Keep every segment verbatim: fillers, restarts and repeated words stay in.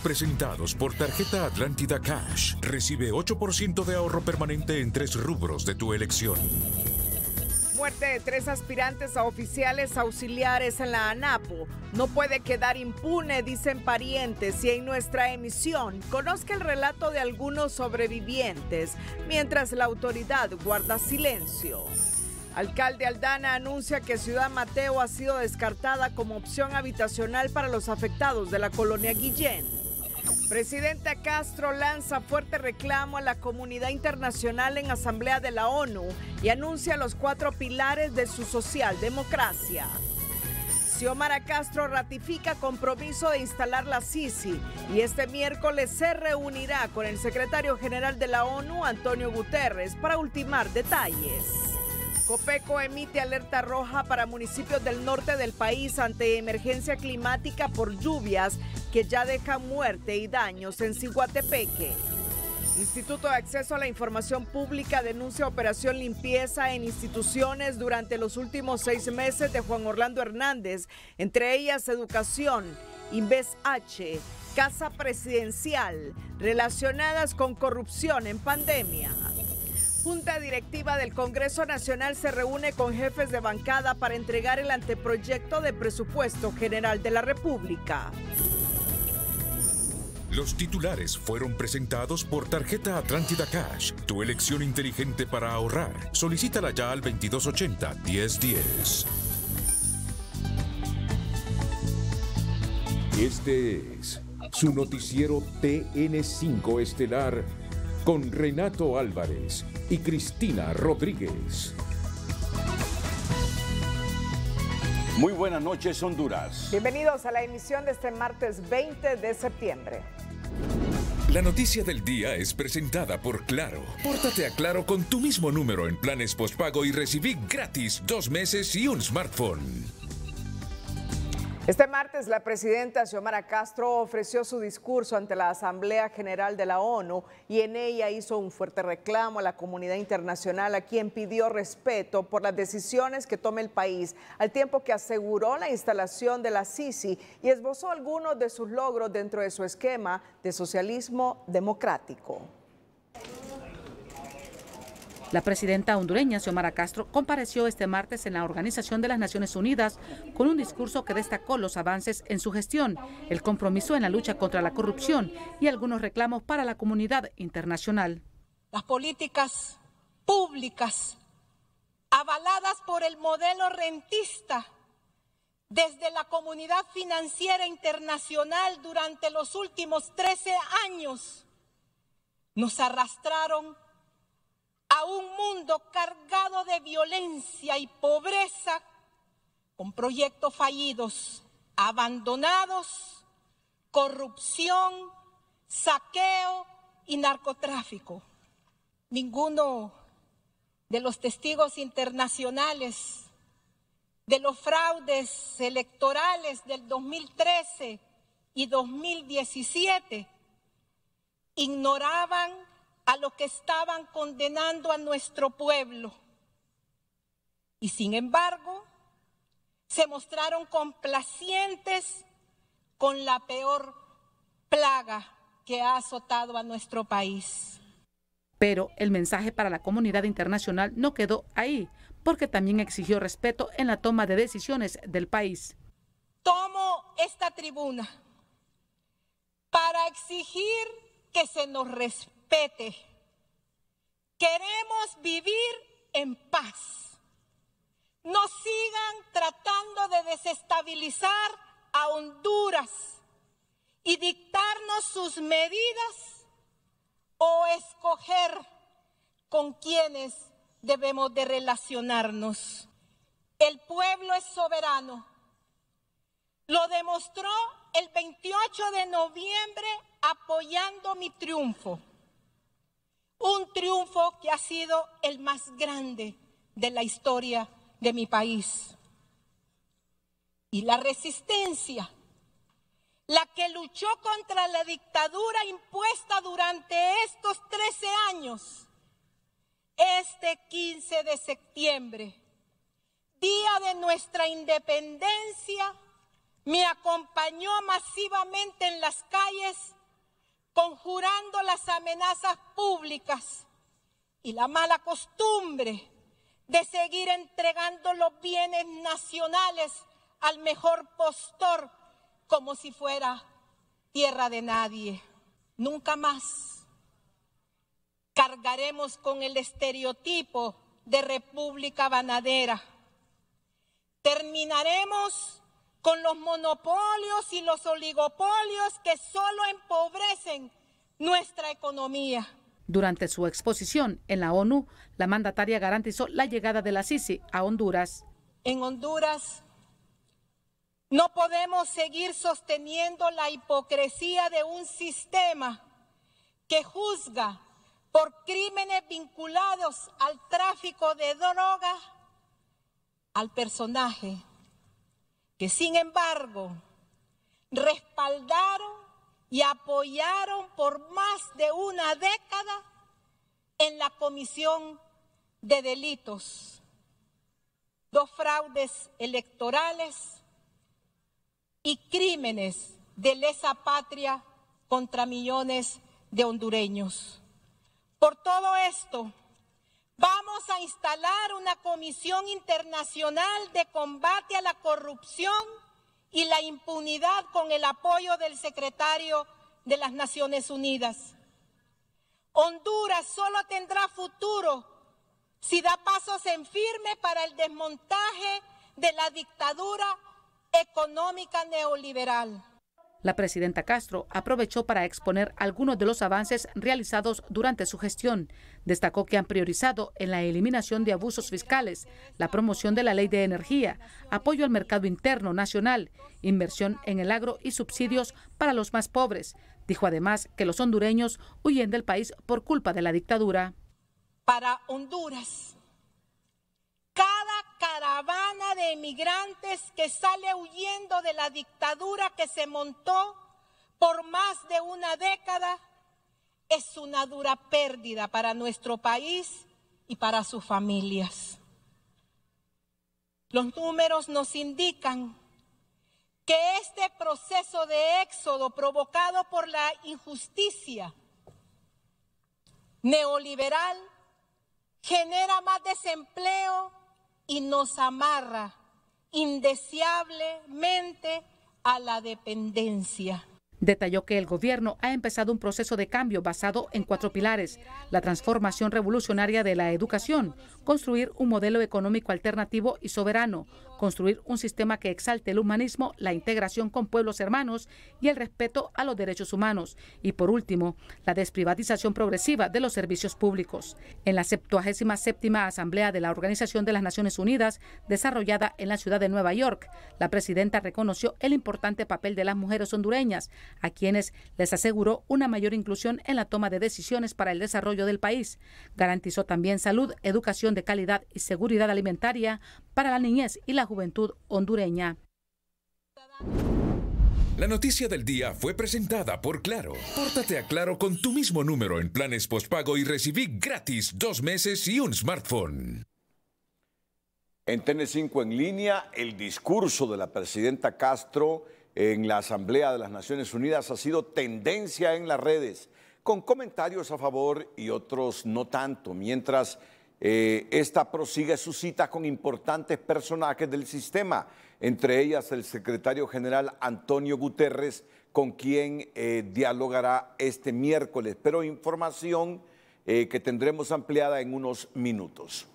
presentados por Tarjeta Atlántida Cash. Recibe ocho por ciento de ahorro permanente en tres rubros de tu elección. Muerte de tres aspirantes a oficiales auxiliares en la ANAPO no puede quedar impune, dicen parientes, y en nuestra emisión conozca el relato de algunos sobrevivientes, mientras la autoridad guarda silencio. Alcalde Aldana anuncia que Ciudad Mateo ha sido descartada como opción habitacional para los afectados de la colonia Guillén. Presidenta Castro lanza fuerte reclamo a la comunidad internacional en Asamblea de la ONU y anuncia los cuatro pilares de su socialdemocracia. Xiomara Castro ratifica compromiso de instalar la Sisi y este miércoles se reunirá con el secretario general de la ONU, Antonio Guterres, para ultimar detalles. Copeco emite alerta roja para municipios del norte del país ante emergencia climática por lluvias que ya dejan muerte y daños en Ciguatepeque. Instituto de Acceso a la Información Pública denuncia operación limpieza en instituciones durante los últimos seis meses de Juan Orlando Hernández, entre ellas Educación, Inves H, Casa Presidencial, relacionadas con corrupción en pandemia. Junta Directiva del Congreso Nacional se reúne con jefes de bancada para entregar el anteproyecto de presupuesto general de la República. Los titulares fueron presentados por Tarjeta Atlántida Cash, tu elección inteligente para ahorrar. Solicítala ya al veintidós ochenta, diez diez. Este es su noticiero T N cinco Estelar con Renato Álvarez y Cristina Rodríguez. Muy buenas noches, Honduras. Bienvenidos a la emisión de este martes veinte de septiembre. La noticia del día es presentada por Claro. Pórtate a Claro con tu mismo número en planes postpago y recibí gratis dos meses y un smartphone. Este martes, la presidenta Xiomara Castro ofreció su discurso ante la Asamblea General de la ONU y en ella hizo un fuerte reclamo a la comunidad internacional, a quien pidió respeto por las decisiones que tome el país, al tiempo que aseguró la instalación de la Sisi y esbozó algunos de sus logros dentro de su esquema de socialismo democrático. La presidenta hondureña Xiomara Castro compareció este martes en la Organización de las Naciones Unidas con un discurso que destacó los avances en su gestión, el compromiso en la lucha contra la corrupción y algunos reclamos para la comunidad internacional. Las políticas públicas avaladas por el modelo rentista desde la comunidad financiera internacional durante los últimos trece años nos arrastraron a un mundo cargado de violencia y pobreza, con proyectos fallidos, abandonados, corrupción, saqueo y narcotráfico. Ninguno de los testigos internacionales de los fraudes electorales del dos mil trece y dos mil diecisiete ignoraban a lo que estaban condenando a nuestro pueblo. Y sin embargo, se mostraron complacientes con la peor plaga que ha azotado a nuestro país. Pero el mensaje para la comunidad internacional no quedó ahí, porque también exigió respeto en la toma de decisiones del país. Tomo esta tribuna para exigir que se nos respete. Queremos vivir en paz. No sigan tratando de desestabilizar a Honduras y dictarnos sus medidas o escoger con quienes debemos de relacionarnos. El pueblo es soberano. Lo demostró el veintiocho de noviembre apoyando mi triunfo. Un triunfo que ha sido el más grande de la historia de mi país. Y la resistencia, la que luchó contra la dictadura impuesta durante estos trece años, este quince de septiembre, día de nuestra independencia, me acompañó masivamente en las calles, conjurando las amenazas públicas y la mala costumbre de seguir entregando los bienes nacionales al mejor postor como si fuera tierra de nadie. Nunca más cargaremos con el estereotipo de república bananera. Terminaremos con los monopolios y los oligopolios que solo empobrecen nuestra economía. Durante su exposición en la ONU, la mandataria garantizó la llegada de la Sisi a Honduras. En Honduras no podemos seguir sosteniendo la hipocresía de un sistema que juzga por crímenes vinculados al tráfico de drogas al personaje que, sin embargo, respaldaron y apoyaron por más de una década en la comisión de delitos, dos fraudes electorales y crímenes de lesa patria contra millones de hondureños. Por todo esto, vamos a instalar una comisión internacional de combate a la corrupción y la impunidad con el apoyo del secretario de las Naciones Unidas. Honduras solo tendrá futuro si da pasos en firme para el desmontaje de la dictadura económica neoliberal. La presidenta Castro aprovechó para exponer algunos de los avances realizados durante su gestión. Destacó que han priorizado en la eliminación de abusos fiscales, la promoción de la ley de energía, apoyo al mercado interno nacional, inversión en el agro y subsidios para los más pobres. Dijo además que los hondureños huyen del país por culpa de la dictadura. Para Honduras, cada caravana de emigrantes que sale huyendo de la dictadura que se montó por más de una década es una dura pérdida para nuestro país y para sus familias. Los números nos indican que este proceso de éxodo provocado por la injusticia neoliberal genera más desempleo y nos amarra indeseablemente a la dependencia. Detalló que el gobierno ha empezado un proceso de cambio basado en cuatro pilares: la transformación revolucionaria de la educación, construir un modelo económico alternativo y soberano, construir un sistema que exalte el humanismo, la integración con pueblos hermanos y el respeto a los derechos humanos, y por último, la desprivatización progresiva de los servicios públicos. En la septuagésima séptima Asamblea de la Organización de las Naciones Unidas, desarrollada en la ciudad de Nueva York, la presidenta reconoció el importante papel de las mujeres hondureñas, a quienes les aseguró una mayor inclusión en la toma de decisiones para el desarrollo del país. Garantizó también salud, educación de calidad y seguridad alimentaria para la niñez y la juventud hondureña. La noticia del día fue presentada por Claro. Pórtate a Claro con tu mismo número en planes postpago y recibí gratis dos meses y un smartphone. En T N cinco en línea, el discurso de la presidenta Castro en la Asamblea de las Naciones Unidas ha sido tendencia en las redes, con comentarios a favor y otros no tanto, mientras eh, esta prosigue su cita con importantes personajes del sistema, entre ellas el secretario general Antonio Guterres, con quien eh, dialogará este miércoles, pero información eh, que tendremos ampliada en unos minutos.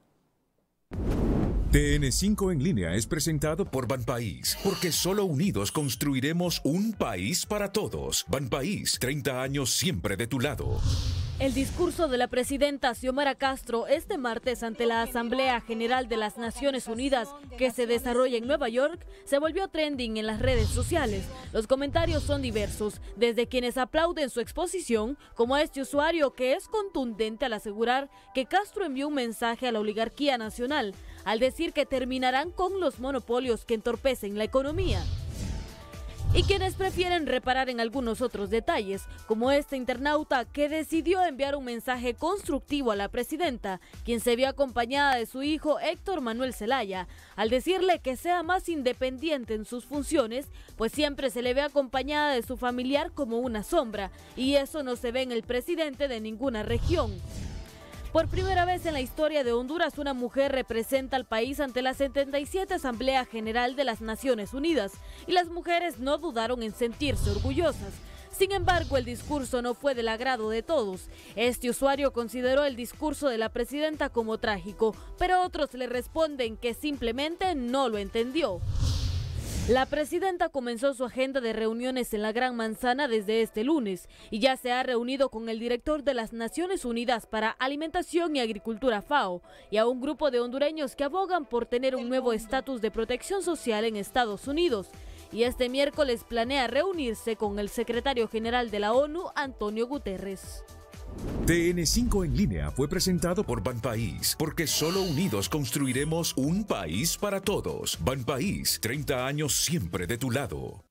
T N cinco en línea es presentado por Banpaís, porque solo unidos construiremos un país para todos. Banpaís, treinta años siempre de tu lado. El discurso de la presidenta Xiomara Castro este martes ante la Asamblea General de las Naciones Unidas, que se desarrolla en Nueva York, se volvió trending en las redes sociales. Los comentarios son diversos, desde quienes aplauden su exposición, como a este usuario que es contundente al asegurar que Castro envió un mensaje a la oligarquía nacional, al decir que terminarán con los monopolios que entorpecen la economía. y quienes prefieren reparar en algunos otros detalles, como este internauta que decidió enviar un mensaje constructivo a la presidenta, quien se vio acompañada de su hijo Héctor Manuel Zelaya, al decirle que sea más independiente en sus funciones, pues siempre se le ve acompañada de su familiar como una sombra, y eso no se ve en el presidente de ninguna región. Por primera vez en la historia de Honduras, una mujer representa al país ante la setenta y siete Asamblea General de las Naciones Unidas, y las mujeres no dudaron en sentirse orgullosas. Sin embargo, el discurso no fue del agrado de todos. Este usuario consideró el discurso de la presidenta como trágico, pero otros le responden que simplemente no lo entendió. La presidenta comenzó su agenda de reuniones en la Gran Manzana desde este lunes y ya se ha reunido con el director de las Naciones Unidas para Alimentación y Agricultura FAO y a un grupo de hondureños que abogan por tener un nuevo estatus de protección social en Estados Unidos. Y este miércoles planea reunirse con el secretario general de la ONU, Antonio Guterres. T N cinco en línea fue presentado por Banpaís, porque solo unidos construiremos un país para todos. Banpaís, treinta años siempre de tu lado.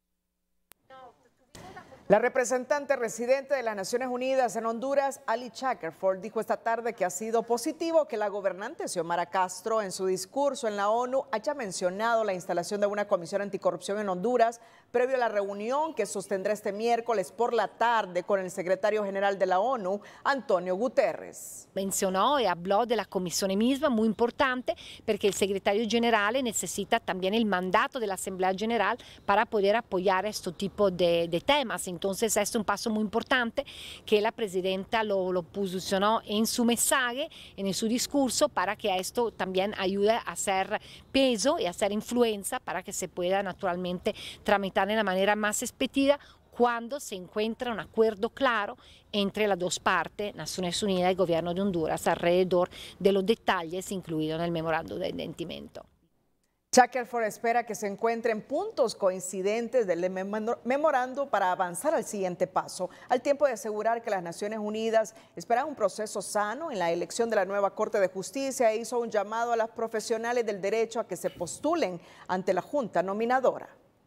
La representante residente de las Naciones Unidas en Honduras, Ali Shackelford, dijo esta tarde que ha sido positivo que la gobernante Xiomara Castro en su discurso en la ONU haya mencionado la instalación de una comisión anticorrupción en Honduras previo a la reunión que sostendrá este miércoles por la tarde con el secretario general de la ONU, Antonio Guterres. Mencionó y habló de la comisión misma, muy importante, porque el secretario general necesita también el mandato de la Asamblea General para poder apoyar este tipo de, de temas. Entonces, este es un paso muy importante que la presidenta lo, lo posicionó en su mensaje, en su discurso, para que esto también ayude a hacer peso y a hacer influencia para que se pueda naturalmente tramitar de la manera más expedita cuando se encuentra un acuerdo claro entre las dos partes, Naciones Unidas y Gobierno de Honduras, alrededor de los detalles incluidos en el memorando de entendimiento. Shackelford espera que se encuentren puntos coincidentes del memorando para avanzar al siguiente paso, al tiempo de asegurar que las Naciones Unidas esperan un proceso sano en la elección de la nueva Corte de Justicia e hizo un llamado a las profesionales del derecho a que se postulen ante la Junta nominadora.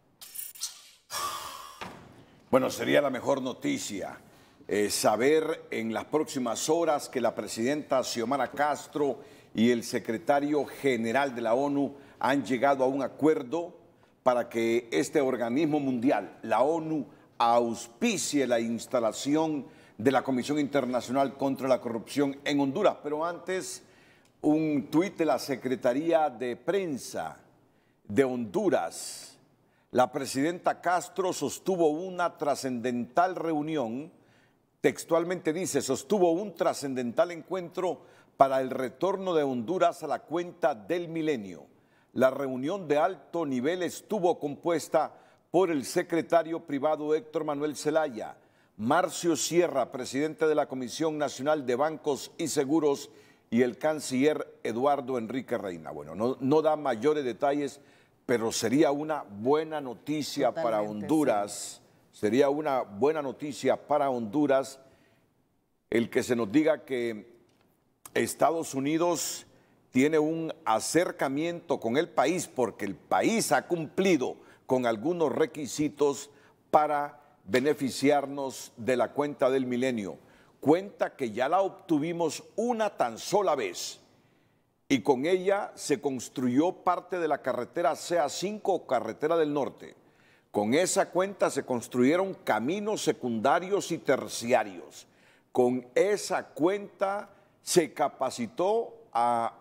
Bueno, sería la mejor noticia eh, saber en las próximas horas que la presidenta Xiomara Castro y el secretario general de la ONU han llegado a un acuerdo para que este organismo mundial, la ONU, auspicie la instalación de la Comisión Internacional contra la Corrupción en Honduras. Pero antes, un tuit de la Secretaría de Prensa de Honduras. La presidenta Castro sostuvo una trascendental reunión, textualmente dice, sostuvo un trascendental encuentro para el retorno de Honduras a la cuenta del milenio. La reunión de alto nivel estuvo compuesta por el secretario privado Héctor Manuel Zelaya, Marcio Sierra, presidente de la Comisión Nacional de Bancos y Seguros, y el canciller Eduardo Enrique Reina. Bueno, no, no da mayores detalles, pero sería una buena noticia Totalmente, para Honduras, sí. sería una buena noticia para Honduras el que se nos diga que Estados Unidos tiene un acercamiento con el país porque el país ha cumplido con algunos requisitos para beneficiarnos de la cuenta del milenio. Cuenta que ya la obtuvimos una tan sola vez y con ella se construyó parte de la carretera C A cinco o Carretera del Norte. Con esa cuenta se construyeron caminos secundarios y terciarios. Con esa cuenta se capacitó a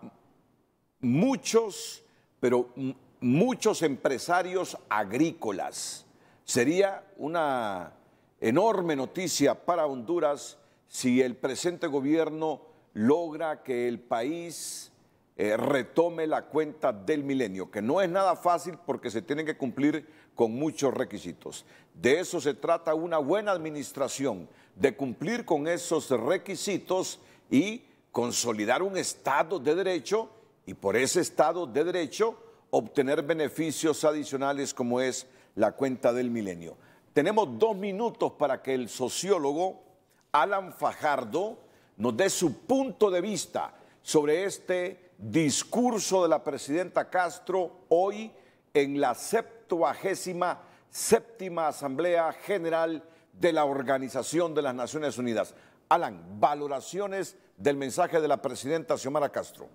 muchos, pero muchos empresarios agrícolas. Sería una enorme noticia para Honduras si el presente gobierno logra que el país eh, retome la cuenta del milenio, que no es nada fácil porque se tienen que cumplir con muchos requisitos. De eso se trata una buena administración, de cumplir con esos requisitos y consolidar un Estado de Derecho y por ese Estado de Derecho obtener beneficios adicionales como es la cuenta del milenio. Tenemos dos minutos para que el sociólogo Alan Fajardo nos dé su punto de vista sobre este discurso de la presidenta Castro hoy en la septuagésima séptima Asamblea General de la Organización de las Naciones Unidas. Alan, valoraciones del mensaje de la presidenta Xiomara Castro.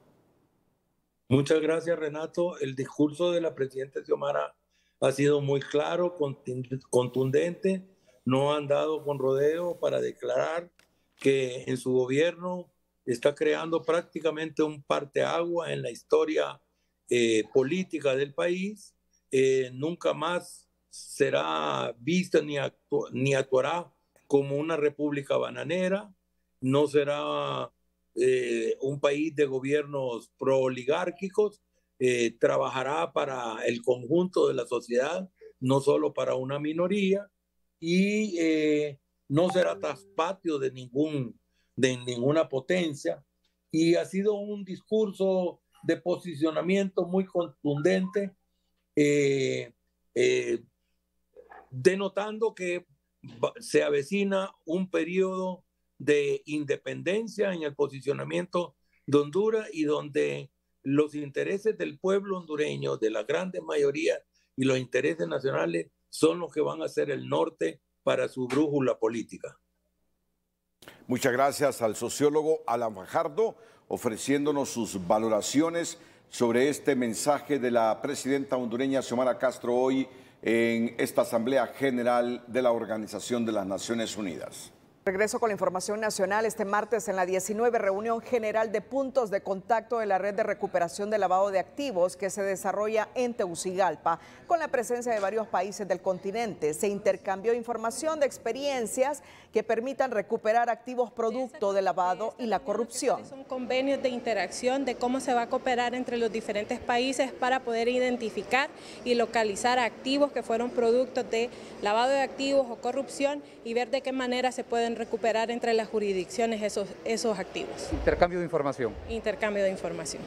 Muchas gracias, Renato. El discurso de la presidenta Xiomara ha sido muy claro, contundente, no ha andado con rodeo para declarar que en su gobierno está creando prácticamente un parteaguas en la historia eh, política del país. Eh, nunca más será vista ni, actu ni actuará como una república bananera, no será eh, un país de gobiernos pro-oligárquicos, eh, trabajará para el conjunto de la sociedad, no solo para una minoría, y eh, no será traspatio de, ningún, de ninguna potencia. Y ha sido un discurso de posicionamiento muy contundente, eh, eh, denotando que se avecina un periodo de independencia en el posicionamiento de Honduras y donde los intereses del pueblo hondureño, de la gran mayoría, y los intereses nacionales son los que van a ser el norte para su brújula política. Muchas gracias al sociólogo Alan Fajardo, ofreciéndonos sus valoraciones sobre este mensaje de la presidenta hondureña Xiomara Castro hoy en esta Asamblea General de la Organización de las Naciones Unidas. Regreso con la información nacional. Este martes en la diecinueve reunión general de puntos de contacto de la red de recuperación de lavado de activos que se desarrolla en Tegucigalpa, con la presencia de varios países del continente, se intercambió información de experiencias que permitan recuperar activos producto de lavado y la corrupción. Son convenios de interacción de cómo se va a cooperar entre los diferentes países para poder identificar y localizar activos que fueron productos de lavado de activos o corrupción y ver de qué manera se pueden recuperar entre las jurisdicciones esos, esos activos. Intercambio de información. Intercambio de información.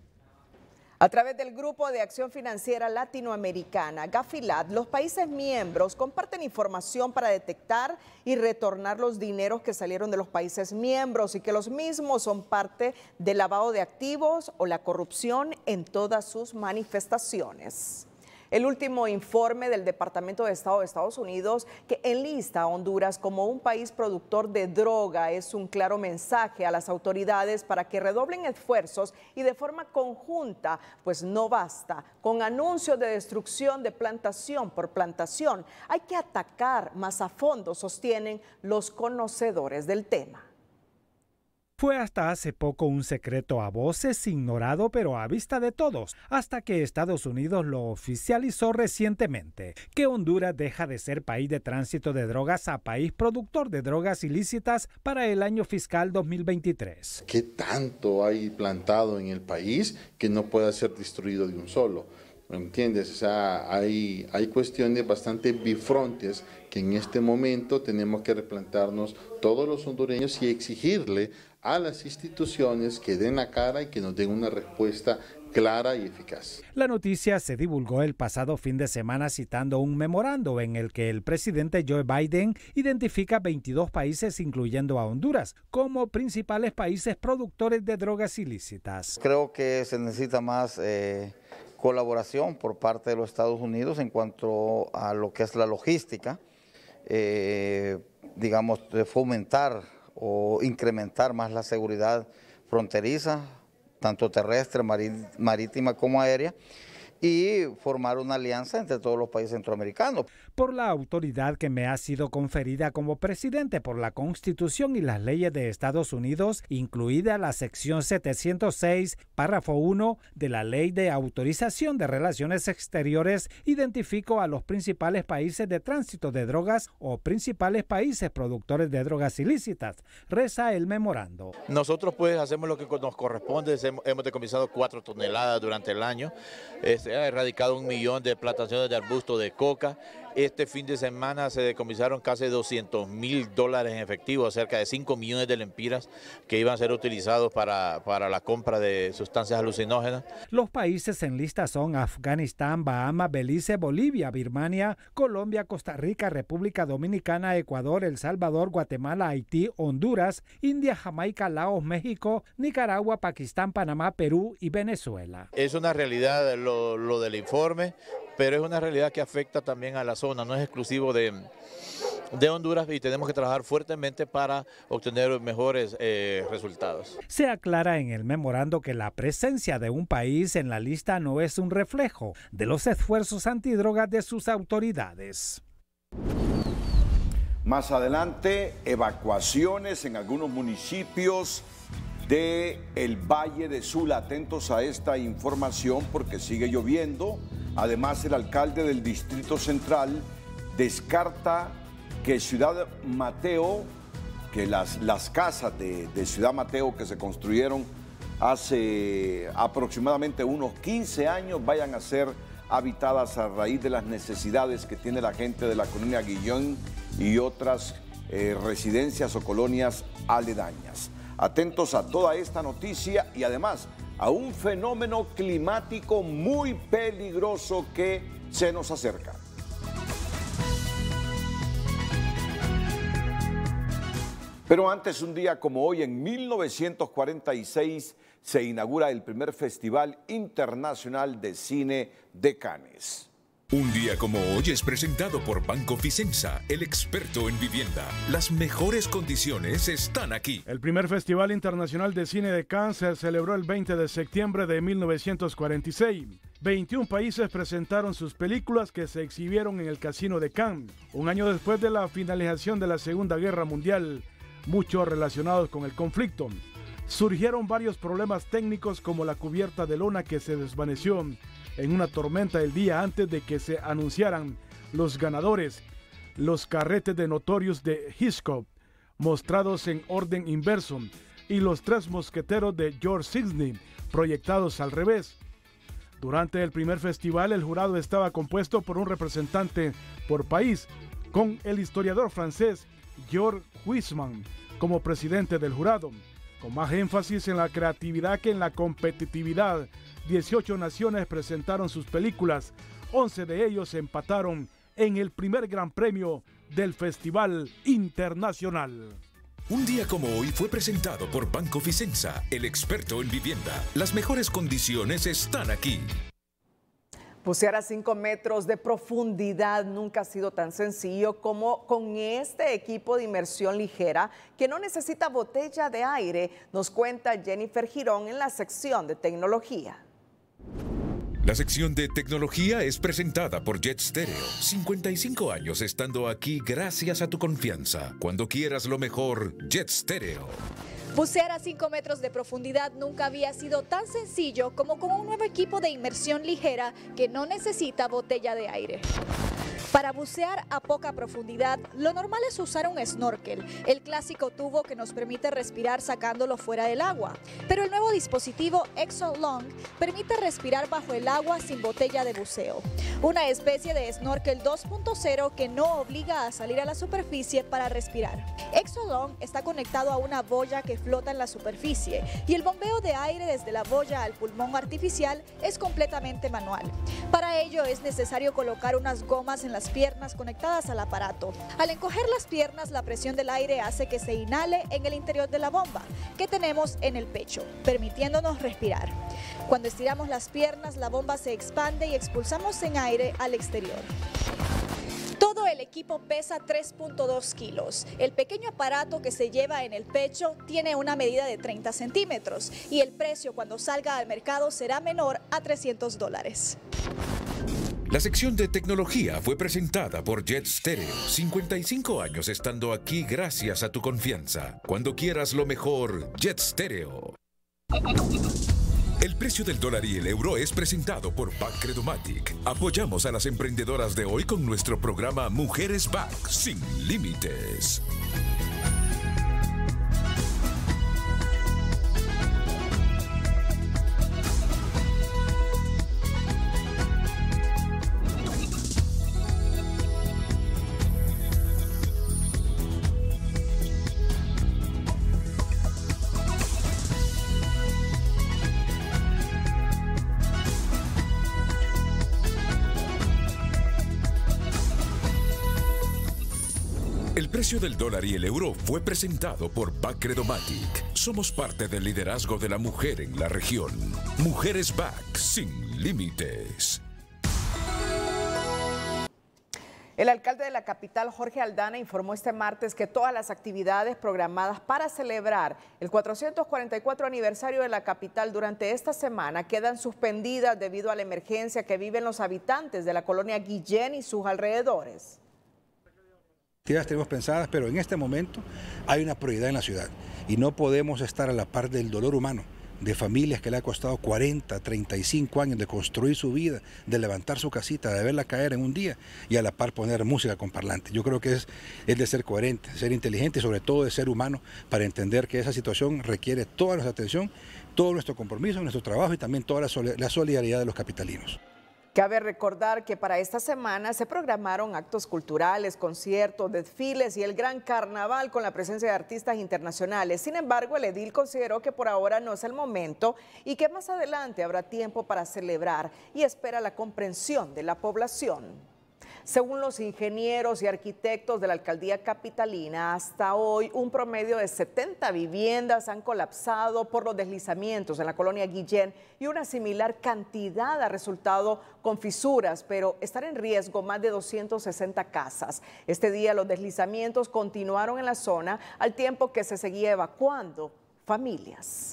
A través del Grupo de Acción Financiera Latinoamericana, GAFILAT, los países miembros comparten información para detectar y retornar los dineros que salieron de los países miembros y que los mismos son parte del lavado de activos o la corrupción en todas sus manifestaciones. El último informe del Departamento de Estado de Estados Unidos, que enlista a Honduras como un país productor de droga, es un claro mensaje a las autoridades para que redoblen esfuerzos y de forma conjunta, pues no basta con anuncios de destrucción de plantación por plantación. Hay que atacar más a fondo, sostienen los conocedores del tema. Fue hasta hace poco un secreto a voces, ignorado pero a vista de todos, hasta que Estados Unidos lo oficializó recientemente, que Honduras deja de ser país de tránsito de drogas a país productor de drogas ilícitas para el año fiscal dos mil veintitrés. ¿Qué tanto hay plantado en el país que no pueda ser destruido de un solo? ¿Me entiendes? O sea, hay, hay cuestiones bastante bifrontes que en este momento tenemos que replantearnos todos los hondureños y exigirle a las instituciones que den la cara y que nos den una respuesta clara y eficaz. La noticia se divulgó el pasado fin de semana citando un memorando en el que el presidente Joe Biden identifica veintidós países, incluyendo a Honduras, como principales países productores de drogas ilícitas. Creo que se necesita más eh, colaboración por parte de los Estados Unidos en cuanto a lo que es la logística, eh, digamos, de fomentar o incrementar más la seguridad fronteriza, tanto terrestre, marítima como aérea, y formar una alianza entre todos los países centroamericanos. Por la autoridad que me ha sido conferida como presidente por la Constitución y las leyes de Estados Unidos, incluida la sección setecientos seis, párrafo uno de la Ley de Autorización de Relaciones Exteriores, identifico a los principales países de tránsito de drogas o principales países productores de drogas ilícitas, reza el memorando. Nosotros pues hacemos lo que nos corresponde, hemos decomisado cuatro toneladas durante el año, se ha erradicado un millón de plantaciones de arbusto de coca. Este fin de semana se decomisaron casi doscientos mil dólares en efectivo, cerca de cinco millones de lempiras que iban a ser utilizados para, para la compra de sustancias alucinógenas. Los países en lista son Afganistán, Bahamas, Belice, Bolivia, Birmania, Colombia, Costa Rica, República Dominicana, Ecuador, El Salvador, Guatemala, Haití, Honduras, India, Jamaica, Laos, México, Nicaragua, Pakistán, Panamá, Perú y Venezuela. Es una realidad lo, lo del informe, pero es una realidad que afecta también a la zona, no es exclusivo de, de Honduras y tenemos que trabajar fuertemente para obtener mejores eh, resultados. Se aclara en el memorando que la presencia de un país en la lista no es un reflejo de los esfuerzos antidrogas de sus autoridades. Más adelante, evacuaciones en algunos municipios del Valle de Sula. Atentos a esta información porque sigue lloviendo. Además, el alcalde del Distrito Central descarta que Ciudad Mateo, que las, las casas de, de Ciudad Mateo que se construyeron hace aproximadamente unos quince años vayan a ser habitadas a raíz de las necesidades que tiene la gente de la colonia Guillón y otras eh, residencias o colonias aledañas. Atentos a toda esta noticia y además a un fenómeno climático muy peligroso que se nos acerca. Pero antes, un día como hoy, en mil novecientos cuarenta y seis, se inaugura el primer Festival Internacional de Cine de Cannes. Un día como hoy es presentado por Banco Ficenza, el experto en vivienda. Las mejores condiciones están aquí. El primer Festival Internacional de Cine de Cannes se celebró el veinte de septiembre de mil novecientos cuarenta y seis. veintiún países presentaron sus películas que se exhibieron en el Casino de Cannes. Un año después de la finalización de la Segunda Guerra Mundial, muchos relacionados con el conflicto. Surgieron varios problemas técnicos como la cubierta de lona que se desvaneció en una tormenta el día antes de que se anunciaran los ganadores, los carretes de Notorious de Hitchcock, mostrados en orden inverso, y los tres mosqueteros de George Sidney, proyectados al revés. Durante el primer festival, el jurado estaba compuesto por un representante por país, con el historiador francés Georges Huysmans como presidente del jurado. Con más énfasis en la creatividad que en la competitividad, dieciocho naciones presentaron sus películas, once de ellos empataron en el primer gran premio del Festival Internacional. Un día como hoy fue presentado por Banco Ficenza, el experto en vivienda. Las mejores condiciones están aquí. Bucear a cinco metros de profundidad nunca ha sido tan sencillo como con este equipo de inmersión ligera que no necesita botella de aire, nos cuenta Jennifer Girón en la sección de tecnología. La sección de tecnología es presentada por Jet Stereo. cincuenta y cinco años estando aquí gracias a tu confianza. Cuando quieras lo mejor, Jet Stereo. Bucear a cinco metros de profundidad nunca había sido tan sencillo como con un nuevo equipo de inmersión ligera que no necesita botella de aire. Para bucear a poca profundidad, lo normal es usar un snorkel, el clásico tubo que nos permite respirar sacándolo fuera del agua. Pero el nuevo dispositivo ExoLong permite respirar bajo el agua sin botella de buceo. Una especie de snorkel dos punto cero que no obliga a salir a la superficie para respirar. ExoLong está conectado a una boya que flota en la superficie y el bombeo de aire desde la boya al pulmón artificial es completamente manual. Para ello es necesario colocar unas gomas en las piernas conectadas al aparato. Al encoger las piernas, la presión del aire hace que se inhale en el interior de la bomba que tenemos en el pecho, permitiéndonos respirar. Cuando estiramos las piernas, la bomba se expande y expulsamos en aire al exterior. Todo el equipo pesa tres punto dos kilos. El pequeño aparato que se lleva en el pecho tiene una medida de treinta centímetros y el precio cuando salga al mercado será menor a trescientos dólares. La sección de tecnología fue presentada por Jet Stereo. cincuenta y cinco años estando aquí gracias a tu confianza. Cuando quieras lo mejor, Jet Stereo. El precio del dólar y el euro es presentado por Bacredomatic. Apoyamos a las emprendedoras de hoy con nuestro programa Mujeres Back sin límites. El precio del dólar y el euro fue presentado por Bacredomatic. Somos parte del liderazgo de la mujer en la región. Mujeres Back sin límites. El alcalde de la capital, Jorge Aldana, informó este martes que todas las actividades programadas para celebrar el cuatrocientos cuarenta y cuatro aniversario de la capital durante esta semana quedan suspendidas debido a la emergencia que viven los habitantes de la colonia Guillén y sus alrededores. Actividades tenemos pensadas, pero en este momento hay una prioridad en la ciudad y no podemos estar a la par del dolor humano de familias que le ha costado cuarenta, treinta y cinco años de construir su vida, de levantar su casita, de verla caer en un día y a la par poner música con parlante. Yo creo que es, es de ser coherente, ser inteligente y sobre todo de ser humano para entender que esa situación requiere toda nuestra atención, todo nuestro compromiso, nuestro trabajo y también toda la solidaridad de los capitalinos. Cabe recordar que para esta semana se programaron actos culturales, conciertos, desfiles y el gran carnaval con la presencia de artistas internacionales. Sin embargo, el edil consideró que por ahora no es el momento y que más adelante habrá tiempo para celebrar y espera la comprensión de la población. Según los ingenieros y arquitectos de la alcaldía capitalina, hasta hoy un promedio de setenta viviendas han colapsado por los deslizamientos en la colonia Guillén y una similar cantidad ha resultado con fisuras, pero están en riesgo más de doscientas sesenta casas. Este día los deslizamientos continuaron en la zona al tiempo que se seguía evacuando familias.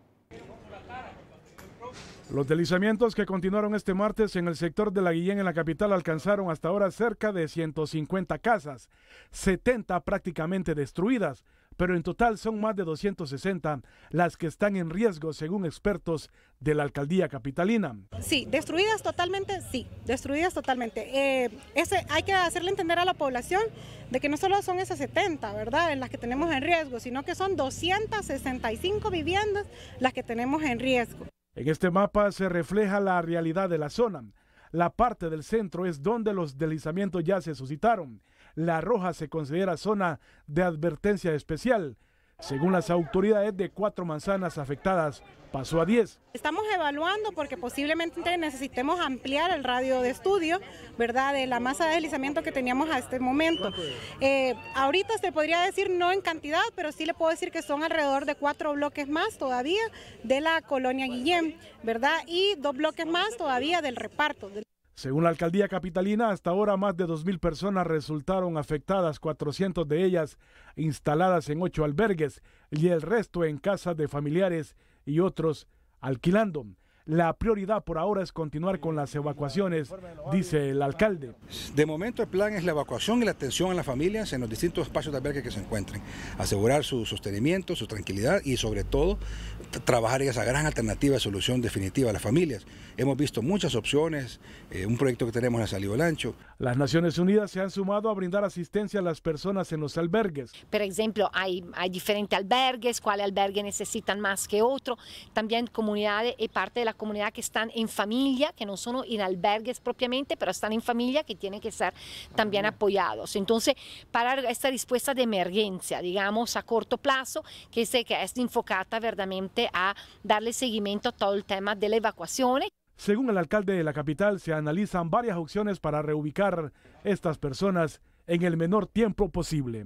Los deslizamientos que continuaron este martes en el sector de la Guillén en la capital alcanzaron hasta ahora cerca de ciento cincuenta casas, setenta prácticamente destruidas, pero en total son más de doscientas sesenta las que están en riesgo según expertos de la alcaldía capitalina. Sí, destruidas totalmente, sí, destruidas totalmente. Eh, ese, hay que hacerle entender a la población de que no solo son esas setenta, ¿verdad?, en las que tenemos en riesgo, sino que son doscientas sesenta y cinco viviendas las que tenemos en riesgo. En este mapa se refleja la realidad de la zona. La parte del centro es donde los deslizamientos ya se suscitaron. La roja se considera zona de advertencia especial. Según las autoridades, de cuatro manzanas afectadas pasó a diez. Estamos evaluando porque posiblemente necesitemos ampliar el radio de estudio, ¿verdad?, de la masa de deslizamiento que teníamos a este momento. Eh, ahorita se podría decir no en cantidad, pero sí le puedo decir que son alrededor de cuatro bloques más todavía de la colonia Guillén, ¿verdad?, y dos bloques más todavía del reparto. Según la alcaldía capitalina, hasta ahora más de dos mil personas resultaron afectadas, cuatrocientas de ellas instaladas en ocho albergues y el resto en casas de familiares y otros alquilando. La prioridad por ahora es continuar con las evacuaciones, dice el alcalde. De momento el plan es la evacuación y la atención a las familias en los distintos espacios de albergue que se encuentren. Asegurar su sostenimiento, su tranquilidad y sobre todo trabajar en esa gran alternativa de solución definitiva a las familias. Hemos visto muchas opciones, eh, un proyecto que tenemos ha salido al ancho. Las Naciones Unidas se han sumado a brindar asistencia a las personas en los albergues. Por ejemplo, hay, hay diferentes albergues, cuál albergue necesitan más que otro. También comunidades y parte de la comunidad que están en familia, que no son en albergues propiamente, pero están en familia, que tienen que ser también apoyados. Entonces, para esta respuesta de emergencia, digamos, a corto plazo, que, se, que es enfocada verdaderamente a darle seguimiento a todo el tema de la evacuación. Según el alcalde de la capital, se analizan varias opciones para reubicar estas personas en el menor tiempo posible.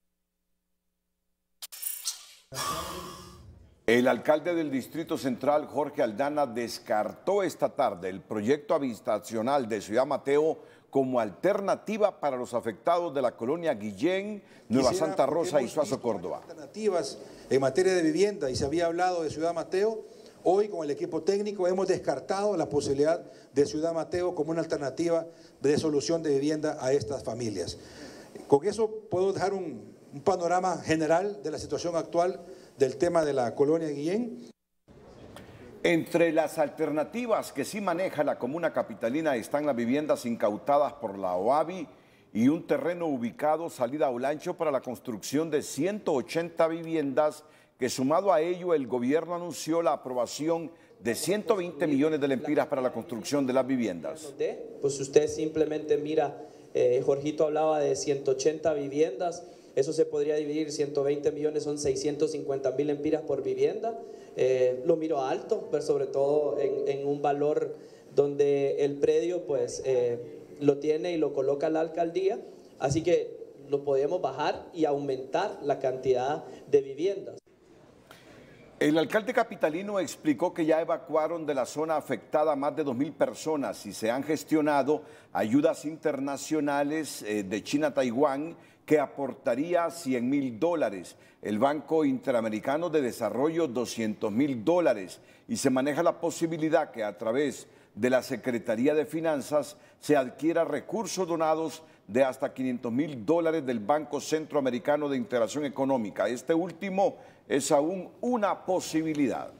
El alcalde del Distrito Central, Jorge Aldana, descartó esta tarde el proyecto habitacional de Ciudad Mateo como alternativa para los afectados de la colonia Guillén, Nueva Quisiera, Santa Rosa y Suazo, Córdoba. Alternativas en materia de vivienda y se había hablado de Ciudad Mateo. Hoy con el equipo técnico hemos descartado la posibilidad de Ciudad Mateo como una alternativa de solución de vivienda a estas familias. Con eso puedo dejar un, un panorama general de la situación actual del tema de la colonia Guillén. Entre las alternativas que sí maneja la comuna capitalina están las viviendas incautadas por la OAVI y un terreno ubicado salida a Olancho para la construcción de ciento ochenta viviendas, que sumado a ello el gobierno anunció la aprobación de ciento veinte millones de lempiras para la construcción de las viviendas. Pues usted simplemente mira, eh, Jorgito hablaba de ciento ochenta viviendas, eso se podría dividir, ciento veinte millones son seiscientos cincuenta mil lempiras por vivienda. Eh, lo miro alto, pero sobre todo en, en un valor donde el predio pues eh, lo tiene y lo coloca la alcaldía, así que lo podemos bajar y aumentar la cantidad de viviendas. El alcalde capitalino explicó que ya evacuaron de la zona afectada a más de dos mil personas y se han gestionado ayudas internacionales eh, de China a Taiwán que aportaría cien mil dólares, el Banco Interamericano de Desarrollo doscientos mil dólares y se maneja la posibilidad que a través de la Secretaría de Finanzas se adquiera recursos donados de hasta quinientos mil dólares del Banco Centroamericano de Integración Económica. Este último es aún una posibilidad.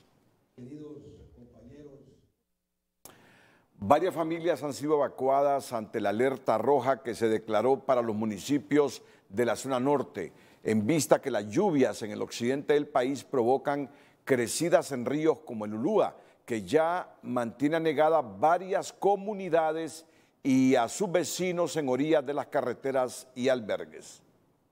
Varias familias han sido evacuadas ante la alerta roja que se declaró para los municipios de la zona norte, en vista que las lluvias en el occidente del país provocan crecidas en ríos como el Ulúa, que ya mantiene anegadas varias comunidades y a sus vecinos en orillas de las carreteras y albergues.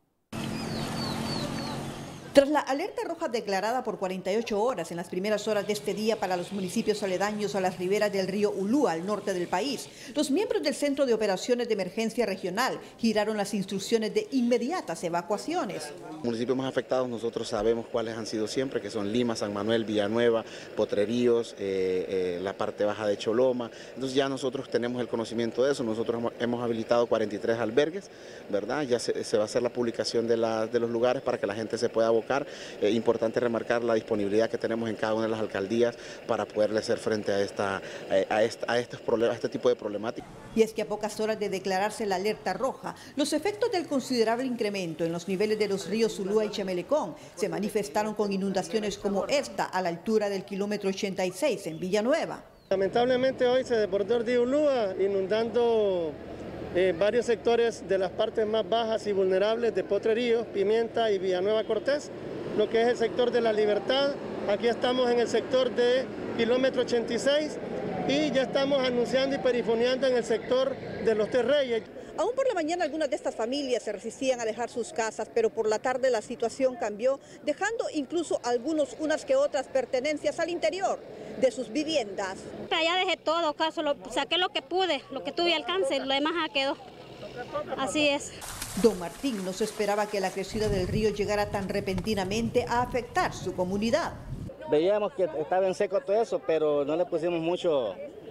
Tras la alerta roja declarada por cuarenta y ocho horas en las primeras horas de este día para los municipios aledaños a las riberas del río Ulúa, al norte del país, los miembros del Centro de Operaciones de Emergencia Regional giraron las instrucciones de inmediatas evacuaciones. Municipios más afectados nosotros sabemos cuáles han sido siempre, que son Lima, San Manuel, Villanueva, Potreríos, eh, eh, la parte baja de Choloma. Entonces ya nosotros tenemos el conocimiento de eso, nosotros hemos, hemos habilitado cuarenta y tres albergues, ¿verdad? Ya se, se va a hacer la publicación de, la, de los lugares para que la gente se pueda abocar. Es eh, importante remarcar la disponibilidad que tenemos en cada una de las alcaldías para poderle hacer frente a, esta, eh, a, esta, a, estos problemas, a este tipo de problemáticas. Y es que a pocas horas de declararse la alerta roja, los efectos del considerable incremento en los niveles de los ríos Ulúa y Chamelecón se manifestaron con inundaciones como esta a la altura del kilómetro ochenta y seis en Villanueva. Lamentablemente hoy se desbordó el río Ulúa, inundando eh, varios sectores de las partes más bajas y vulnerables de Potreríos, Pimienta y Villanueva Cortés, lo que es el sector de La Libertad. Aquí estamos en el sector de kilómetro ochenta y seis y ya estamos anunciando y perifoneando en el sector de Los Tres Reyes. Aún por la mañana algunas de estas familias se resistían a dejar sus casas, pero por la tarde la situación cambió, dejando incluso algunos unas que otras pertenencias al interior de sus viviendas. Ya dejé todo, caso, lo, saqué lo que pude, lo que tuve alcance, lo demás quedó. Así es. Don Martín no se esperaba que la crecida del río llegara tan repentinamente a afectar su comunidad. Veíamos que estaba en seco todo eso, pero no le pusimos mucho,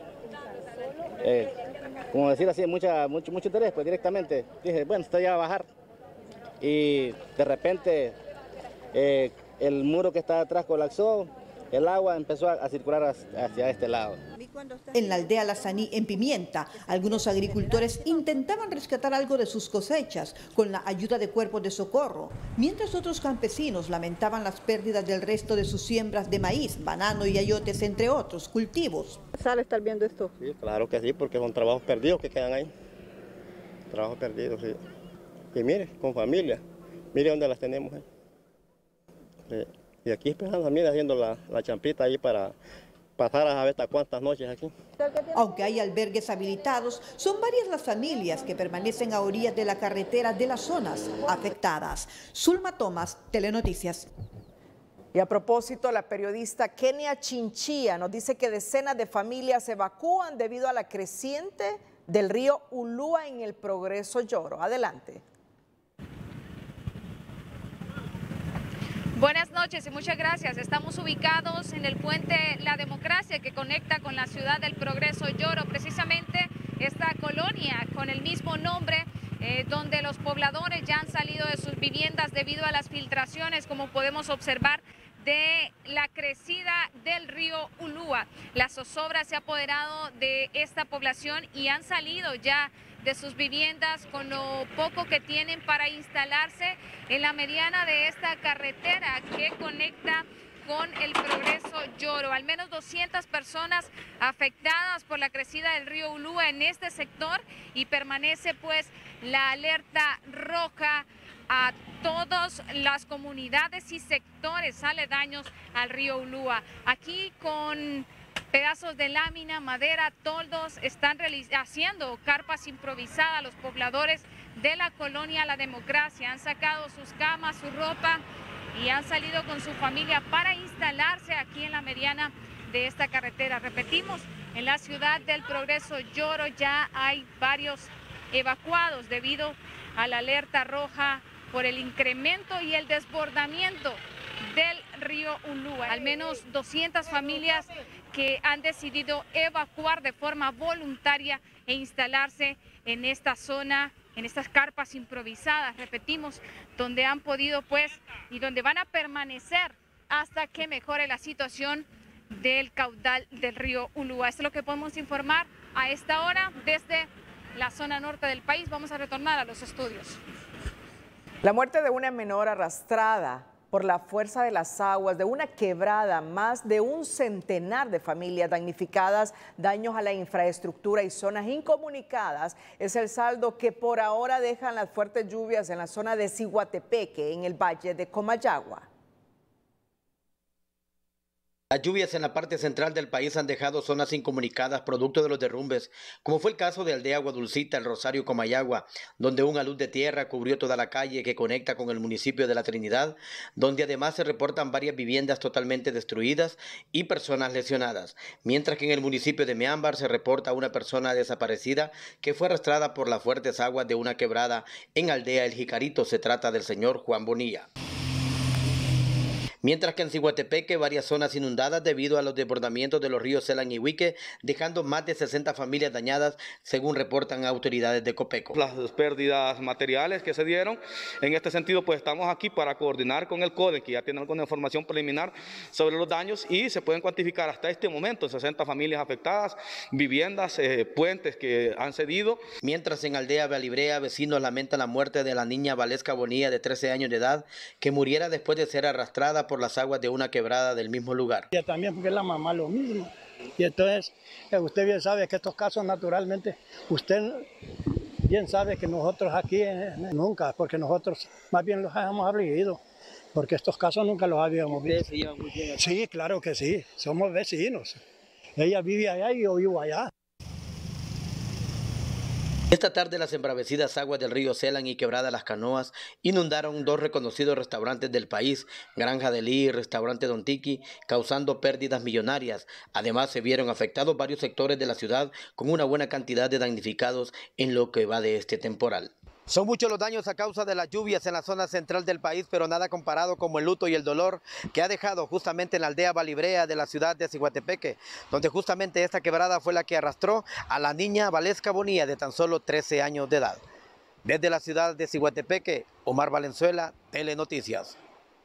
eh, como decir así, mucha, mucho, mucho interés, pues directamente. Dije, bueno, esto ya va a bajar. Y de repente eh, el muro que estaba atrás colapsó, el agua empezó a, a circular hacia este lado. En la aldea Lazaní, en Pimienta, algunos agricultores intentaban rescatar algo de sus cosechas con la ayuda de cuerpos de socorro, mientras otros campesinos lamentaban las pérdidas del resto de sus siembras de maíz, banano y ayotes, entre otros cultivos. ¿Sale estar viendo esto? Sí, claro que sí, porque son trabajos perdidos que quedan ahí. Trabajos perdidos, sí. Y mire, con familia, mire dónde las tenemos ahí. Sí. Y aquí esperando, mira, haciendo la, la champita ahí para pasar a ver hasta cuántas noches aquí. Aunque hay albergues habilitados, son varias las familias que permanecen a orillas de la carretera de las zonas afectadas. Zulma Tomás, Telenoticias. Y a propósito, la periodista Kenia Chinchilla nos dice que decenas de familias se evacúan debido a la creciente del río Ulúa en el Progreso Lloro. Adelante. Buenas noches y muchas gracias. Estamos ubicados en el puente La Democracia que conecta con la ciudad del Progreso Lloro, precisamente esta colonia con el mismo nombre, eh, donde los pobladores ya han salido de sus viviendas debido a las filtraciones, como podemos observar, de la crecida del río Ulúa. La zozobra se ha apoderado de esta población y han salido ya de sus viviendas con lo poco que tienen para instalarse en la mediana de esta carretera que conecta con el Progreso Lloro. Al menos doscientas personas afectadas por la crecida del río Ulúa en este sector y permanece pues la alerta roja a todas las comunidades y sectores aledaños al río Ulúa. Aquí con pedazos de lámina, madera, toldos, están haciendo carpas improvisadas los pobladores de la colonia La Democracia. Han sacado sus camas, su ropa y han salido con su familia para instalarse aquí en la mediana de esta carretera. Repetimos, en la ciudad del Progreso Lloro ya hay varios evacuados debido a la alerta roja por el incremento y el desbordamiento del río Ulúa. Al menos doscientas familias que han decidido evacuar de forma voluntaria e instalarse en esta zona, en estas carpas improvisadas, repetimos, donde han podido pues y donde van a permanecer hasta que mejore la situación del caudal del río Ulúa. Esto es lo que podemos informar a esta hora desde la zona norte del país. Vamos a retornar a los estudios. La muerte de una menor arrastrada por la fuerza de las aguas de una quebrada, más de un centenar de familias damnificadas, daños a la infraestructura y zonas incomunicadas, es el saldo que por ahora dejan las fuertes lluvias en la zona de Ciguatepeque, en el valle de Comayagua. Las lluvias en la parte central del país han dejado zonas incomunicadas producto de los derrumbes, como fue el caso de Aldea Aguadulcita, el Rosario, Comayagua, donde un alud de tierra cubrió toda la calle que conecta con el municipio de La Trinidad, donde además se reportan varias viviendas totalmente destruidas y personas lesionadas, mientras que en el municipio de Meámbar se reporta una persona desaparecida que fue arrastrada por las fuertes aguas de una quebrada en Aldea El Jicarito. Se trata del señor Juan Bonilla. Mientras que en Ciguatepeque varias zonas inundadas debido a los desbordamientos de los ríos Selan y Huique, dejando más de sesenta familias dañadas, según reportan autoridades de Copeco. Las pérdidas materiales que se dieron, en este sentido pues estamos aquí para coordinar con el CODE, que ya tiene alguna información preliminar sobre los daños y se pueden cuantificar hasta este momento sesenta familias afectadas, viviendas, eh, puentes que han cedido. Mientras en Aldea Valibrea, vecinos lamentan la muerte de la niña Valesca Bonilla de trece años de edad, que muriera después de ser arrastrada por las aguas de una quebrada del mismo lugar. Y también porque la mamá lo mismo. Y entonces, usted bien sabe que estos casos naturalmente, usted bien sabe que nosotros aquí eh, nunca, porque nosotros más bien los hemos afligido, porque estos casos nunca los habíamos visto. Sí, claro que sí, somos vecinos. Ella vive allá y yo vivo allá. Esta tarde las embravecidas aguas del río Selan y Quebrada Las Canoas inundaron dos reconocidos restaurantes del país, Granja de Lee y Restaurante Don Tiki, causando pérdidas millonarias. Además se vieron afectados varios sectores de la ciudad con una buena cantidad de damnificados en lo que va de este temporal. Son muchos los daños a causa de las lluvias en la zona central del país, pero nada comparado como el luto y el dolor que ha dejado justamente en la aldea Valibrea de la ciudad de Ciguatepeque, donde justamente esta quebrada fue la que arrastró a la niña Valesca Bonilla de tan solo trece años de edad. Desde la ciudad de Ciguatepeque, Omar Valenzuela, Telenoticias.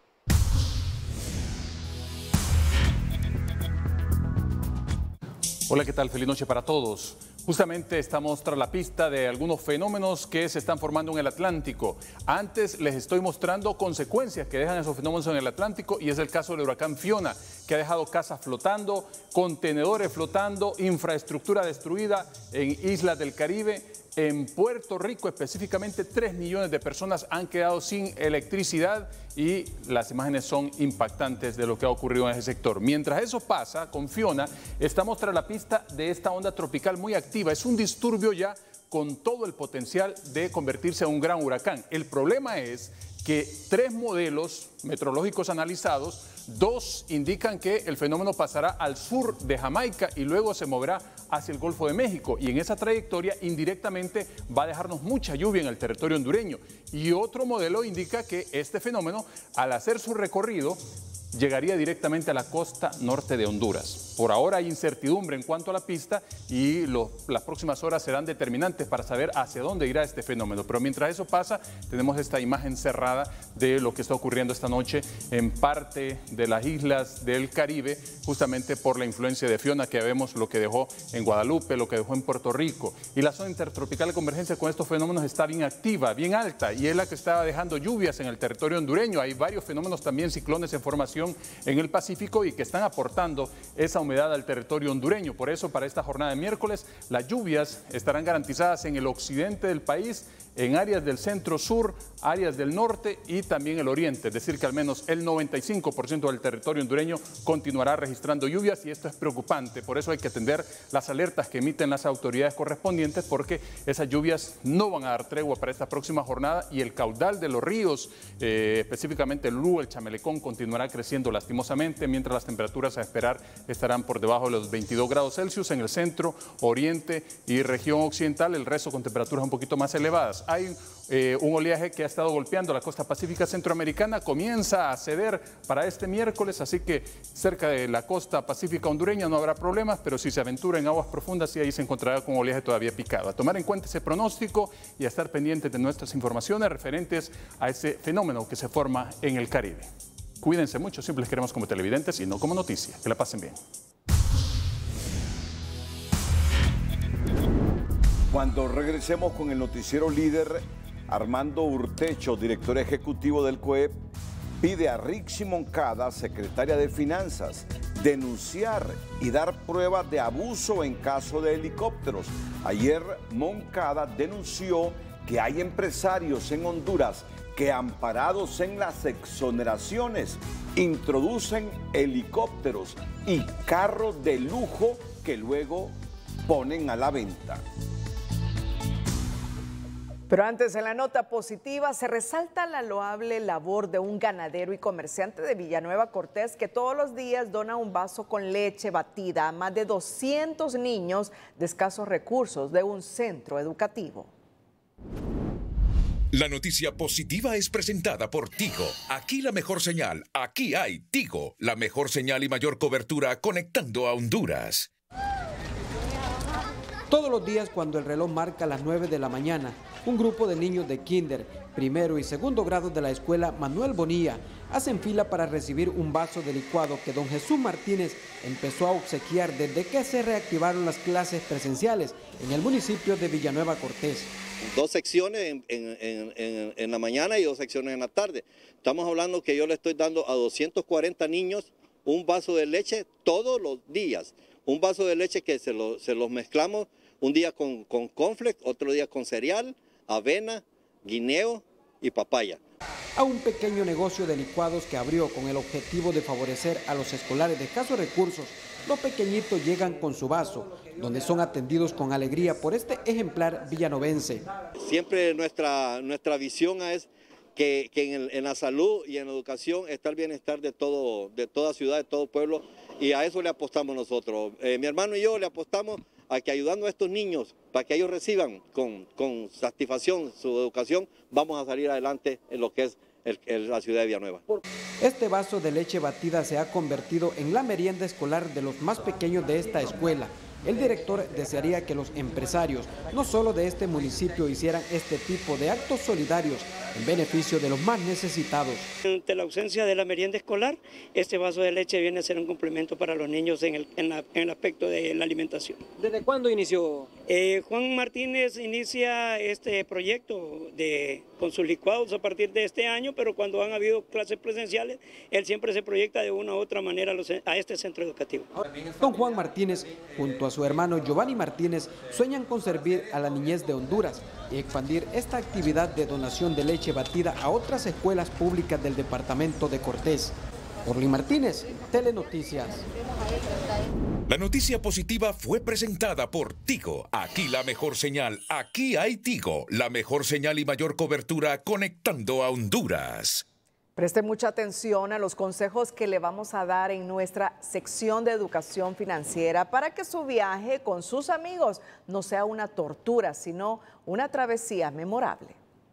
Hola, ¿qué tal? Feliz noche para todos. Justamente estamos tras la pista de algunos fenómenos que se están formando en el Atlántico. Antes les estoy mostrando consecuencias que dejan esos fenómenos en el Atlántico y es el caso del huracán Fiona, que ha dejado casas flotando, contenedores flotando, infraestructura destruida en islas del Caribe. En Puerto Rico específicamente tres millones de personas han quedado sin electricidad y las imágenes son impactantes de lo que ha ocurrido en ese sector. Mientras eso pasa con Fiona, estamos tras la pista de esta onda tropical muy activa. Es un disturbio ya con todo el potencial de convertirse en un gran huracán. El problema es que tres modelos meteorológicos analizados, dos indican que el fenómeno pasará al sur de Jamaica y luego se moverá hacia el Golfo de México, y en esa trayectoria indirectamente va a dejarnos mucha lluvia en el territorio hondureño. Y otro modelo indica que este fenómeno, al hacer su recorrido, llegaría directamente a la costa norte de Honduras. Por ahora hay incertidumbre en cuanto a la pista y los, las próximas horas serán determinantes para saber hacia dónde irá este fenómeno. Pero mientras eso pasa, tenemos esta imagen cerrada de lo que está ocurriendo esta noche en parte de las islas del Caribe, justamente por la influencia de Fiona, que vemos lo que dejó en Guadalupe, lo que dejó en Puerto Rico. Y la zona intertropical de convergencia con estos fenómenos está bien activa, bien alta, y es la que está dejando lluvias en el territorio hondureño. Hay varios fenómenos también, ciclones en formación en el Pacífico y que están aportando esa humedad al territorio hondureño. Por eso, para esta jornada de miércoles, las lluvias estarán garantizadas en el occidente del país, en áreas del centro-sur, áreas del norte y también el oriente. Es decir, que al menos el noventa y cinco por ciento del territorio hondureño continuará registrando lluvias y esto es preocupante. Por eso hay que atender las alertas que emiten las autoridades correspondientes, porque esas lluvias no van a dar tregua para esta próxima jornada y el caudal de los ríos, eh, específicamente el Lú, el Chamelecón, continuará creciendo lastimosamente, mientras las temperaturas a esperar estarán por debajo de los veintidós grados Celsius en el centro, oriente y región occidental, el resto con temperaturas un poquito más elevadas. ondas. Hay eh, un oleaje que ha estado golpeando la costa pacífica centroamericana, comienza a ceder para este miércoles, así que cerca de la costa pacífica hondureña no habrá problemas, pero si se aventura en aguas profundas, sí ahí se encontrará con oleaje todavía picado. A tomar en cuenta ese pronóstico y a estar pendientes de nuestras informaciones referentes a ese fenómeno que se forma en el Caribe. Cuídense mucho, siempre les queremos como televidentes y no como noticia. Que la pasen bien. Cuando regresemos con el noticiero líder, Armando Urtecho, director ejecutivo del C O E P, pide a Rixi Moncada, secretaria de Finanzas, denunciar y dar pruebas de abuso en caso de helicópteros. Ayer Moncada denunció que hay empresarios en Honduras que, amparados en las exoneraciones, introducen helicópteros y carros de lujo que luego ponen a la venta. Pero antes, en la nota positiva, se resalta la loable labor de un ganadero y comerciante de Villanueva Cortés que todos los días dona un vaso con leche batida a más de doscientos niños de escasos recursos de un centro educativo. La noticia positiva es presentada por Tigo. Aquí la mejor señal, aquí hay Tigo, la mejor señal y mayor cobertura conectando a Honduras. Todos los días cuando el reloj marca las nueve de la mañana, un grupo de niños de kinder, primero y segundo grado de la escuela Manuel Bonilla hacen fila para recibir un vaso de licuado que don Jesús Martínez empezó a obsequiar desde que se reactivaron las clases presenciales en el municipio de Villanueva Cortés. Dos secciones en, en, en, en la mañana y dos secciones en la tarde. Estamos hablando que yo le estoy dando a doscientos cuarenta niños un vaso de leche todos los días. Un vaso de leche que se, lo, se los mezclamos un día con, con cornflakes, otro día con cereal, avena, guineo y papaya. A un pequeño negocio de licuados que abrió con el objetivo de favorecer a los escolares de escasos recursos, los pequeñitos llegan con su vaso, donde son atendidos con alegría por este ejemplar villanovense. Siempre nuestra, nuestra visión es que, que en, el, en la salud y en la educación está el bienestar de, todo, de toda ciudad, de todo pueblo, y a eso le apostamos nosotros. Eh, mi hermano y yo le apostamos a que ayudando a estos niños para que ellos reciban con, con satisfacción su educación, vamos a salir adelante en lo que es el, el, la ciudad de Villanueva. Este vaso de leche batida se ha convertido en la merienda escolar de los más pequeños de esta escuela. El director desearía que los empresarios, no solo de este municipio, hicieran este tipo de actos solidarios en beneficio de los más necesitados. Ante la ausencia de la merienda escolar, este vaso de leche viene a ser un complemento para los niños en el, en la, en el aspecto de la alimentación. ¿Desde cuándo inició? Eh, Juan Martínez inicia este proyecto de, con sus licuados a partir de este año, pero cuando han habido clases presenciales, él siempre se proyecta de una u otra manera a, los, a este centro educativo. Don Juan Martínez, junto a su hermano Giovanni Martínez, sueñan con servir a la niñez de Honduras y expandir esta actividad de donación de leche batida a otras escuelas públicas del departamento de Cortés. Orly Martínez, Telenoticias. La noticia positiva fue presentada por Tigo. Aquí la mejor señal, aquí hay Tigo, la mejor señal y mayor cobertura conectando a Honduras. Preste mucha atención a los consejos que le vamos a dar en nuestra sección de educación financiera para que su viaje con sus amigos no sea una tortura, sino una travesía memorable.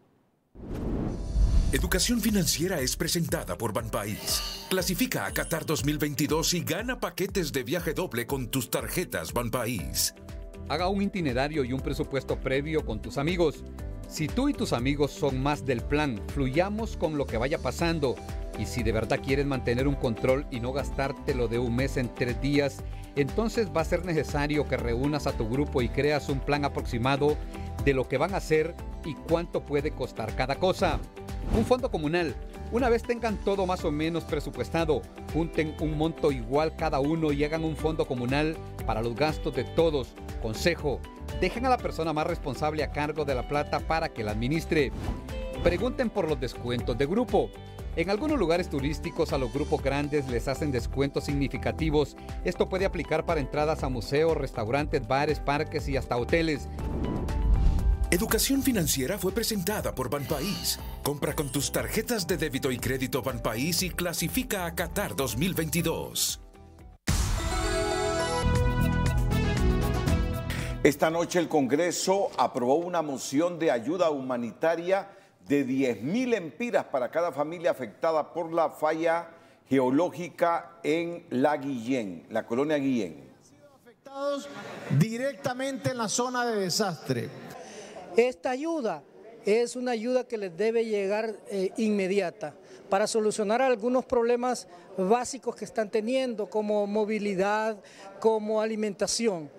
Educación financiera es presentada por Banpaís. Clasifica a Qatar dos mil veintidós y gana paquetes de viaje doble con tus tarjetas Banpaís. Haga un itinerario y un presupuesto previo con tus amigos. Si tú y tus amigos son más del plan, fluyamos con lo que vaya pasando. Y si de verdad quieres mantener un control y no gastártelo de un mes en tres días, entonces va a ser necesario que reúnas a tu grupo y creas un plan aproximado de lo que van a hacer y cuánto puede costar cada cosa. Un fondo comunal. Una vez tengan todo más o menos presupuestado, junten un monto igual cada uno y hagan un fondo comunal para los gastos de todos. Consejo: dejen a la persona más responsable a cargo de la plata para que la administre. Pregunten por los descuentos de grupo. En algunos lugares turísticos a los grupos grandes les hacen descuentos significativos. Esto puede aplicar para entradas a museos, restaurantes, bares, parques y hasta hoteles. Educación financiera fue presentada por Banpaís. Compra con tus tarjetas de débito y crédito Banpaís y clasifica a Qatar dos mil veintidós. Esta noche el Congreso aprobó una moción de ayuda humanitaria de diez mil empiras para cada familia afectada por la falla geológica en La Guillén, la colonia Guillén. Afectados directamente en la zona de desastre. Esta ayuda es una ayuda que les debe llegar eh, inmediata para solucionar algunos problemas básicos que están teniendo, como movilidad, como alimentación.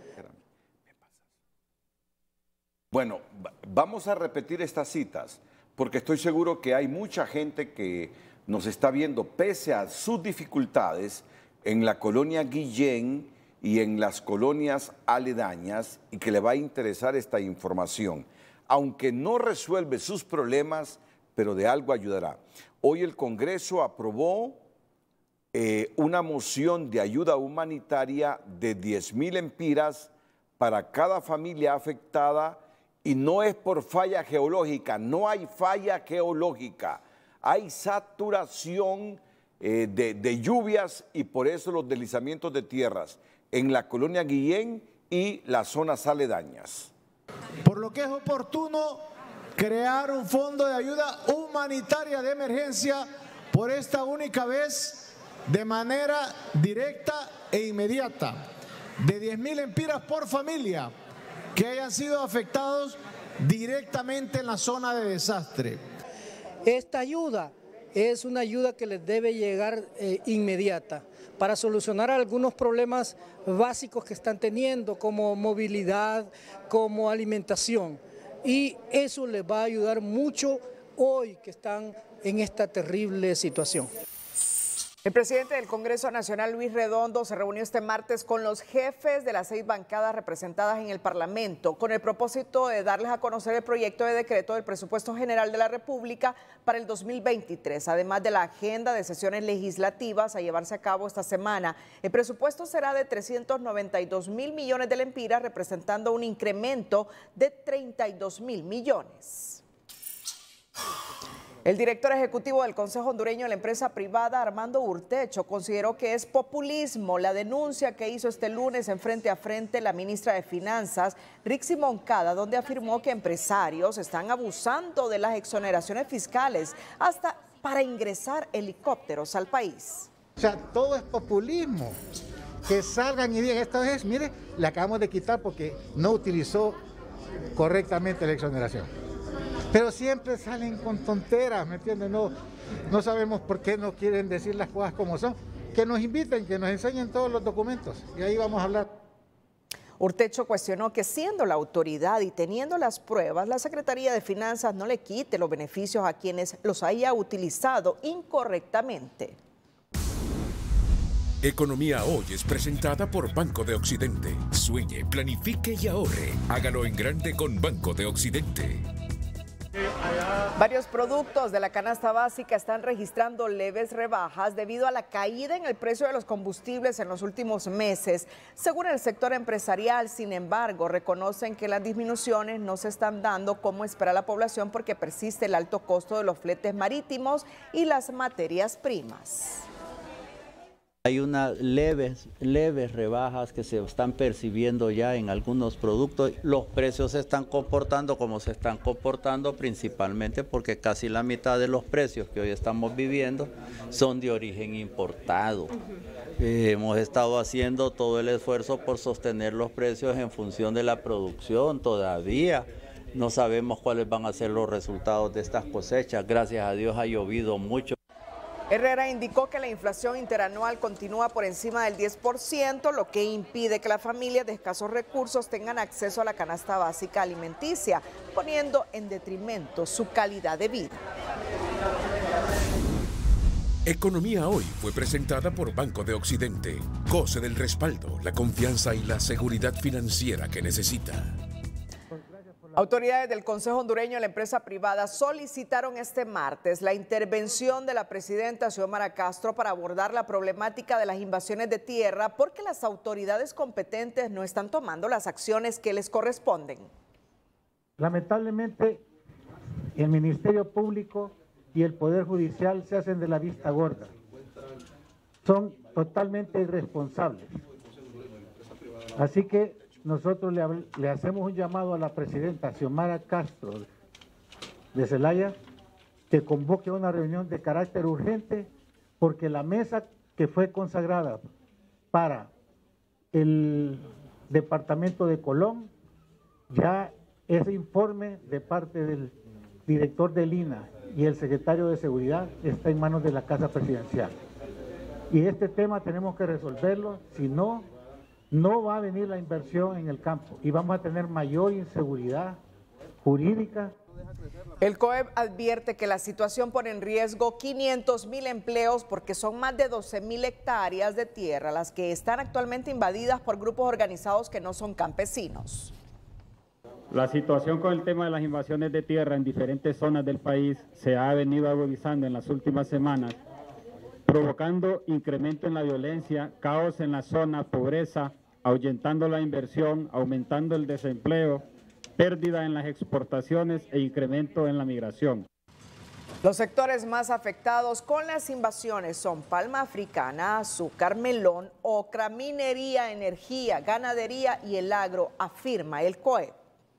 Bueno, vamos a repetir estas citas, porque estoy seguro que hay mucha gente que nos está viendo, pese a sus dificultades, en la colonia Guillén y en las colonias aledañas, y que le va a interesar esta información. Aunque no resuelve sus problemas, pero de algo ayudará. Hoy el Congreso aprobó eh, una moción de ayuda humanitaria de diez mil empiras para cada familia afectada, y no es por falla geológica, no hay falla geológica, hay saturación eh, de, de lluvias y por eso los deslizamientos de tierras en la colonia Guillén y las zonas aledañas. Por lo que es oportuno crear un fondo de ayuda humanitaria de emergencia por esta única vez de manera directa e inmediata, de diez mil empiras por familia que hayan sido afectados directamente en la zona de desastre. Esta ayuda es una ayuda que les debe llegar eh, inmediata para solucionar algunos problemas básicos que están teniendo, como movilidad, como alimentación. Y eso les va a ayudar mucho hoy que están en esta terrible situación. El presidente del Congreso Nacional, Luis Redondo, se reunió este martes con los jefes de las seis bancadas representadas en el Parlamento con el propósito de darles a conocer el proyecto de decreto del Presupuesto General de la República para el dos mil veintitrés, además de la agenda de sesiones legislativas a llevarse a cabo esta semana. El presupuesto será de trescientos noventa y dos mil millones de lempiras, representando un incremento de treinta y dos mil millones. El director ejecutivo del Consejo Hondureño de la empresa privada, Armando Urtecho, consideró que es populismo la denuncia que hizo este lunes en Frente a Frente la ministra de Finanzas, Rixi Moncada, donde afirmó que empresarios están abusando de las exoneraciones fiscales hasta para ingresar helicópteros al país. O sea, todo es populismo. Que salgan y digan, esta vez, mire, le acabamos de quitar porque no utilizó correctamente la exoneración. Pero siempre salen con tonteras, ¿me entiendes? No, no sabemos por qué no quieren decir las cosas como son. Que nos inviten, que nos enseñen todos los documentos y ahí vamos a hablar. Urtecho cuestionó que siendo la autoridad y teniendo las pruebas, la Secretaría de Finanzas no le quite los beneficios a quienes los haya utilizado incorrectamente. Economía Hoy es presentada por Banco de Occidente. Sueñe, planifique y ahorre. Hágalo en grande con Banco de Occidente. Varios productos de la canasta básica están registrando leves rebajas debido a la caída en el precio de los combustibles en los últimos meses. Según el sector empresarial, sin embargo, reconocen que las disminuciones no se están dando como espera la población porque persiste el alto costo de los fletes marítimos y las materias primas. Hay unas leves, leves rebajas que se están percibiendo ya en algunos productos. Los precios se están comportando como se están comportando principalmente porque casi la mitad de los precios que hoy estamos viviendo son de origen importado. Eh, hemos estado haciendo todo el esfuerzo por sostener los precios en función de la producción. Todavía no sabemos cuáles van a ser los resultados de estas cosechas. Gracias a Dios ha llovido mucho. Herrera indicó que la inflación interanual continúa por encima del diez por ciento, lo que impide que las familias de escasos recursos tengan acceso a la canasta básica alimenticia, poniendo en detrimento su calidad de vida. Economía Hoy fue presentada por Banco de Occidente. Goce del respaldo, la confianza y la seguridad financiera que necesita. Autoridades del Consejo Hondureño de la empresa privada solicitaron este martes la intervención de la presidenta Xiomara Castro para abordar la problemática de las invasiones de tierra porque las autoridades competentes no están tomando las acciones que les corresponden. Lamentablemente, el Ministerio Público y el Poder Judicial se hacen de la vista gorda. Son totalmente irresponsables. Así que nosotros le, le hacemos un llamado a la presidenta Xiomara Castro de Celaya que convoque una reunión de carácter urgente, porque la mesa que fue consagrada para el departamento de Colón, ya ese informe de parte del director del I N A y el secretario de Seguridad está en manos de la Casa Presidencial. Y este tema tenemos que resolverlo, si no, no va a venir la inversión en el campo y vamos a tener mayor inseguridad jurídica. El COEP advierte que la situación pone en riesgo quinientos mil empleos porque son más de doce mil hectáreas de tierra las que están actualmente invadidas por grupos organizados que no son campesinos. La situación con el tema de las invasiones de tierra en diferentes zonas del país se ha venido agudizando en las últimas semanas, provocando incremento en la violencia, caos en la zona, pobreza, ahuyentando la inversión, aumentando el desempleo, pérdida en las exportaciones e incremento en la migración. Los sectores más afectados con las invasiones son palma africana, azúcar, melón, ocra, minería, energía, ganadería y el agro, afirma el COEP.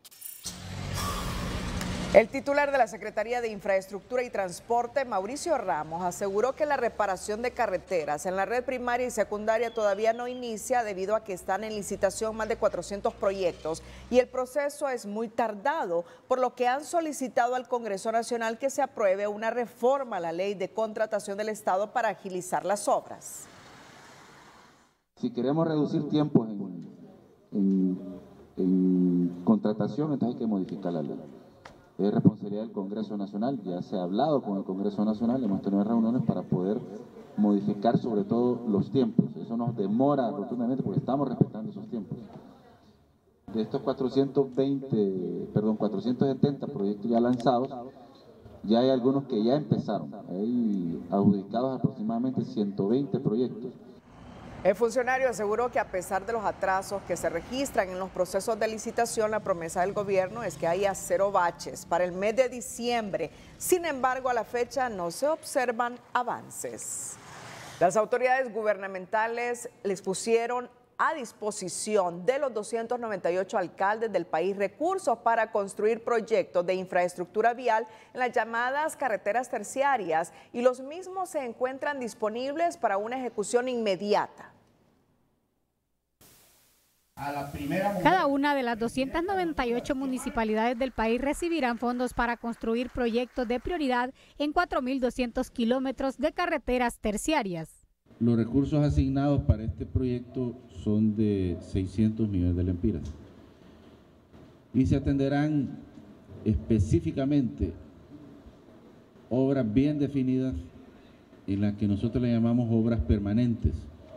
El titular de la Secretaría de Infraestructura y Transporte, Mauricio Ramos, aseguró que la reparación de carreteras en la red primaria y secundaria todavía no inicia debido a que están en licitación más de cuatrocientos proyectos y el proceso es muy tardado, por lo que han solicitado al Congreso Nacional que se apruebe una reforma a la Ley de Contratación del Estado para agilizar las obras. Si queremos reducir tiempos en, en, en contratación, entonces hay que modificar la ley. Es responsabilidad del Congreso Nacional, ya se ha hablado con el Congreso Nacional, hemos tenido reuniones para poder modificar sobre todo los tiempos. Eso nos demora rotundamente porque estamos respetando esos tiempos. De estos cuatrocientos veinte, perdón, cuatrocientos setenta proyectos ya lanzados, ya hay algunos que ya empezaron. Hay adjudicados aproximadamente ciento veinte proyectos. El funcionario aseguró que a pesar de los atrasos que se registran en los procesos de licitación, la promesa del gobierno es que haya cero baches para el mes de diciembre. Sin embargo, a la fecha no se observan avances. Las autoridades gubernamentales les pusieron a disposición de los doscientos noventa y ocho alcaldes del país recursos para construir proyectos de infraestructura vial en las llamadas carreteras terciarias y los mismos se encuentran disponibles para una ejecución inmediata. Cada una de las doscientas noventa y ocho municipalidades del país recibirán fondos para construir proyectos de prioridad en cuatro mil doscientos kilómetros de carreteras terciarias. Los recursos asignados para este proyecto son de seiscientos millones de lempiras y se atenderán específicamente obras bien definidas en las que nosotros le llamamos obras permanentes.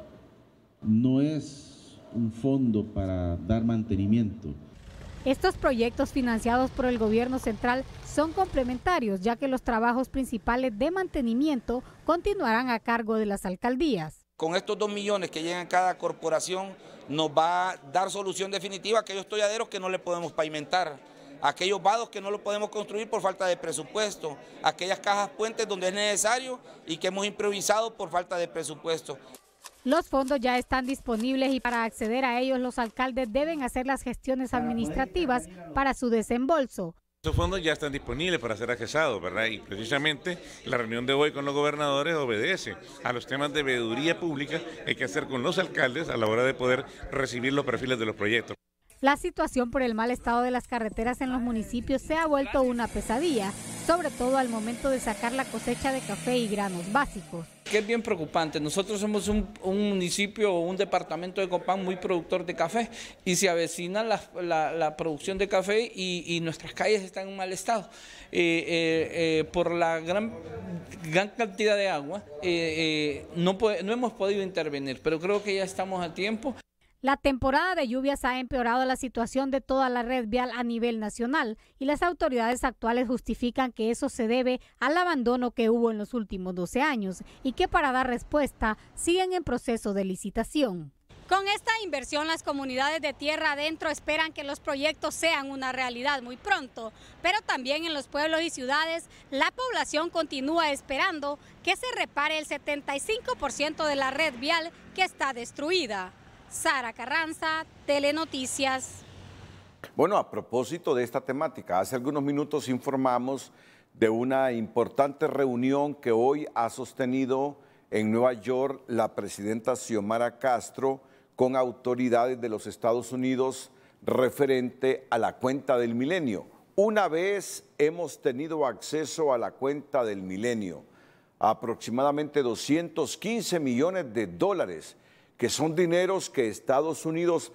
No es un fondo para dar mantenimiento. Estos proyectos financiados por el gobierno central son complementarios, ya que los trabajos principales de mantenimiento continuarán a cargo de las alcaldías. Con estos dos millones que llegan a cada corporación nos va a dar solución definitiva a aquellos tolladeros que no le podemos pavimentar, a aquellos vados que no lo podemos construir por falta de presupuesto, aquellas cajas puentes donde es necesario y que hemos improvisado por falta de presupuesto. Los fondos ya están disponibles y para acceder a ellos los alcaldes deben hacer las gestiones administrativas para su desembolso. Esos fondos ya están disponibles para ser accesados, ¿verdad? Y precisamente la reunión de hoy con los gobernadores obedece a los temas de veeduría pública que hay que hacer con los alcaldes a la hora de poder recibir los perfiles de los proyectos. La situación por el mal estado de las carreteras en los municipios se ha vuelto una pesadilla, sobre todo al momento de sacar la cosecha de café y granos básicos. Que es bien preocupante. Nosotros somos un, un municipio o un departamento de Copán muy productor de café y se avecina la, la, la producción de café y, y nuestras calles están en mal estado. Eh, eh, eh, por la gran, gran cantidad de agua eh, eh, no, puede, no hemos podido intervenir, pero creo que ya estamos a tiempo. La temporada de lluvias ha empeorado la situación de toda la red vial a nivel nacional y las autoridades actuales justifican que eso se debe al abandono que hubo en los últimos doce años y que para dar respuesta siguen en proceso de licitación. Con esta inversión, las comunidades de tierra adentro esperan que los proyectos sean una realidad muy pronto, pero también en los pueblos y ciudades la población continúa esperando que se repare el setenta y cinco por ciento de la red vial que está destruida. Sara Carranza, Telenoticias. Bueno, a propósito de esta temática, hace algunos minutos informamos de una importante reunión que hoy ha sostenido en Nueva York la presidenta Xiomara Castro con autoridades de los Estados Unidos referente a la cuenta del milenio. Una vez hemos tenido acceso a la cuenta del milenio, aproximadamente doscientos quince millones de dólares, que son dineros que Estados Unidos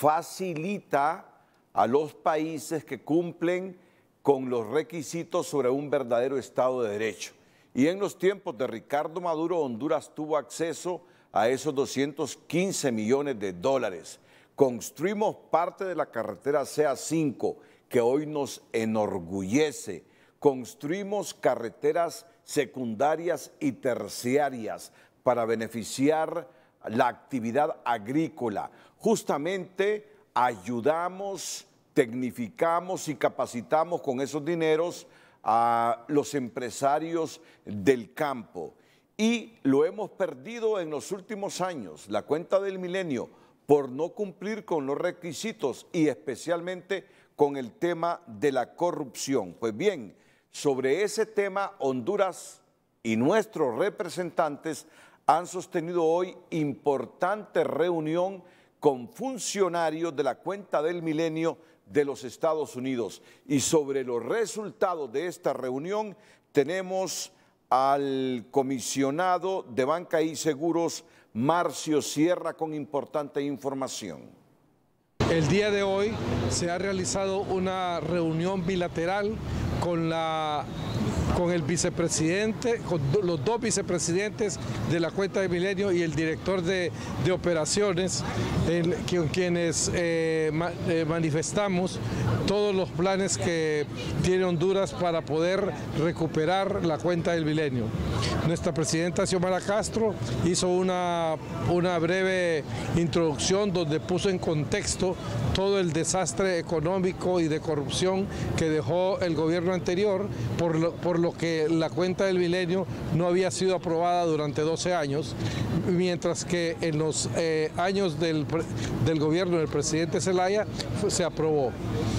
facilita a los países que cumplen con los requisitos sobre un verdadero Estado de Derecho. Y en los tiempos de Ricardo Maduro, Honduras tuvo acceso a esos doscientos quince millones de dólares. Construimos parte de la carretera C A cinco, que hoy nos enorgullece. Construimos carreteras secundarias y terciarias para beneficiar la actividad agrícola. Justamente ayudamos, tecnificamos y capacitamos con esos dineros a los empresarios del campo. Y lo hemos perdido en los últimos años, la cuenta del milenio, por no cumplir con los requisitos y especialmente con el tema de la corrupción. Pues bien, sobre ese tema, Honduras y nuestros representantes han sostenido hoy importante reunión con funcionarios de la cuenta del milenio de los Estados Unidos. Y sobre los resultados de esta reunión tenemos al comisionado de Banca y Seguros, Marcio Sierra, con importante información. El día de hoy se ha realizado una reunión bilateral con la con el vicepresidente, con los dos vicepresidentes de la cuenta de milenio y el director de, de operaciones, en, con quienes eh, ma, eh, manifestamos todos los planes que tiene Honduras para poder recuperar la cuenta del milenio. Nuestra presidenta Xiomara Castro hizo una, una breve introducción donde puso en contexto todo el desastre económico y de corrupción que dejó el gobierno anterior, por lo, por lo que la cuenta del milenio no había sido aprobada durante doce años, mientras que en los eh, años del, del gobierno del presidente Zelaya se aprobó.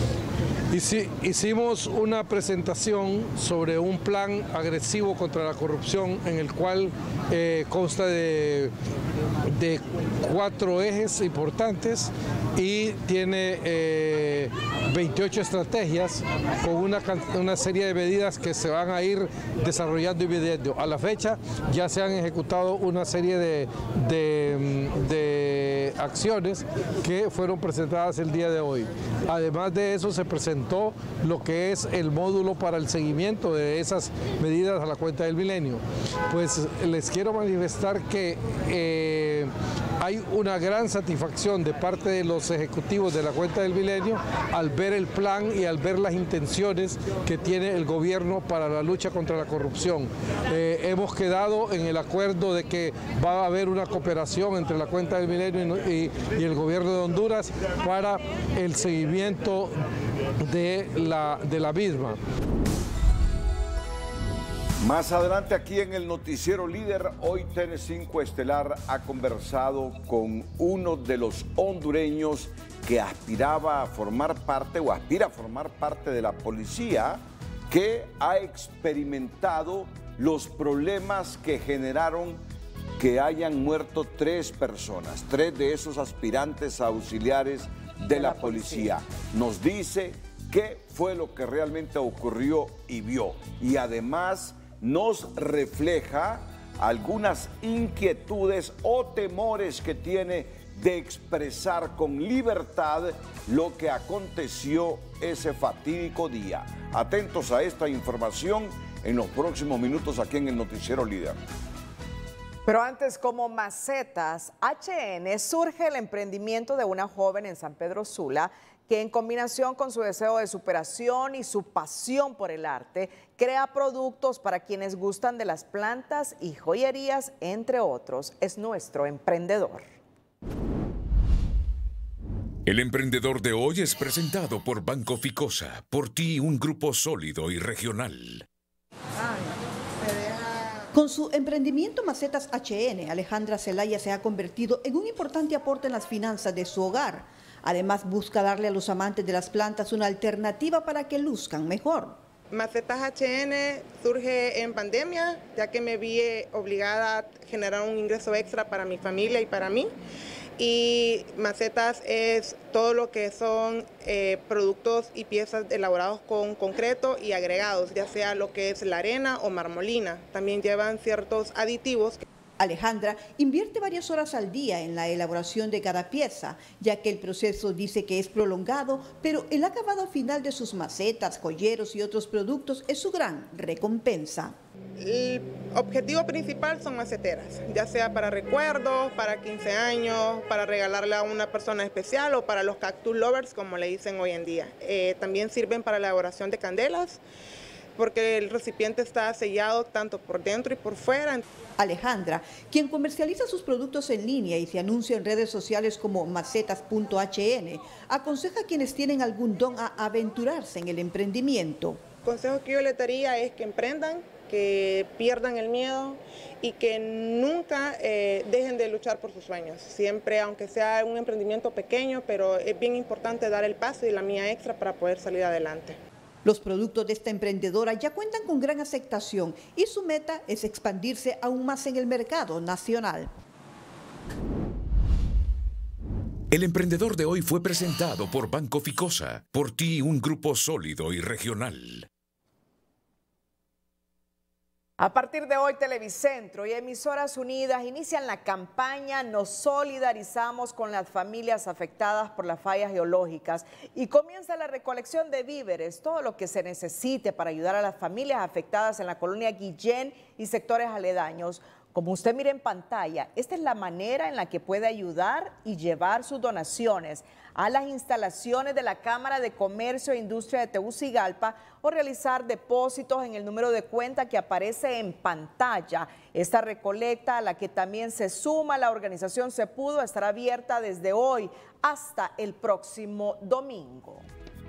Hicimos una presentación sobre un plan agresivo contra la corrupción en el cual eh, consta de, de cuatro ejes importantes y tiene eh, veintiocho estrategias con una, una serie de medidas que se van a ir desarrollando y midiendo. A la fecha ya se han ejecutado una serie de, de, de acciones que fueron presentadas el día de hoy. Además de eso se presentó lo que es el módulo para el seguimiento de esas medidas a la cuenta del milenio. Pues les quiero manifestar que eh, hay una gran satisfacción de parte de los ejecutivos de la cuenta del milenio al ver el plan y al ver las intenciones que tiene el gobierno para la lucha contra la corrupción. Eh, hemos quedado en el acuerdo de que va a haber una cooperación entre la cuenta del milenio y, y el gobierno de Honduras para el seguimiento de la, de la misma. Más adelante aquí en el Noticiero Líder, hoy T N cinco Estelar ha conversado con uno de los hondureños que aspiraba a formar parte o aspira a formar parte de la policía, que ha experimentado los problemas que generaron que hayan muerto tres personas, tres de esos aspirantes auxiliares de la policía. Nos dice qué fue lo que realmente ocurrió y vio. Y además nos refleja algunas inquietudes o temores que tiene de expresar con libertad lo que aconteció ese fatídico día. Atentos a esta información en los próximos minutos aquí en el Noticiero Líder. Pero antes, como macetas, H N surge el emprendimiento de una joven en San Pedro Sula que en combinación con su deseo de superación y su pasión por el arte, crea productos para quienes gustan de las plantas y joyerías, entre otros. Es nuestro emprendedor. El emprendedor de hoy es presentado por Banco Ficosa, por ti un grupo sólido y regional. Ay, me deja Con su emprendimiento Macetas H N, Alejandra Zelaya se ha convertido en un importante aporte en las finanzas de su hogar. Además, busca darle a los amantes de las plantas una alternativa para que luzcan mejor. Macetas H N surge en pandemia, ya que me vi obligada a generar un ingreso extra para mi familia y para mí. Y Macetas es todo lo que son eh, productos y piezas elaborados con concreto y agregados, ya sea lo que es la arena o marmolina. También llevan ciertos aditivos. Alejandra invierte varias horas al día en la elaboración de cada pieza, ya que el proceso dice que es prolongado, pero el acabado final de sus macetas, joyeros y otros productos es su gran recompensa. El objetivo principal son maceteras, ya sea para recuerdos, para quince años, para regalarle a una persona especial o para los cactus lovers, como le dicen hoy en día. Eh, también sirven para la elaboración de candelas, porque el recipiente está sellado tanto por dentro y por fuera. Alejandra, quien comercializa sus productos en línea y se anuncia en redes sociales como macetas punto H N, aconseja a quienes tienen algún don a aventurarse en el emprendimiento. El consejo que yo les daría es que emprendan, que pierdan el miedo y que nunca eh, dejen de luchar por sus sueños. Siempre, aunque sea un emprendimiento pequeño, pero es bien importante dar el paso y la mía extra para poder salir adelante. Los productos de esta emprendedora ya cuentan con gran aceptación y su meta es expandirse aún más en el mercado nacional. El emprendedor de hoy fue presentado por Banco Ficosa. Por ti, un grupo sólido y regional. A partir de hoy, Televicentro y Emisoras Unidas inician la campaña Nos solidarizamos con las familias afectadas por las fallas geológicas y comienza la recolección de víveres, todo lo que se necesite para ayudar a las familias afectadas en la colonia Guillén y sectores aledaños. Como usted mira en pantalla, esta es la manera en la que puede ayudar y llevar sus donaciones a las instalaciones de la Cámara de Comercio e Industria de Tegucigalpa o realizar depósitos en el número de cuenta que aparece en pantalla. Esta recolecta, a la que también se suma la organización Se Pudo, estará abierta desde hoy hasta el próximo domingo.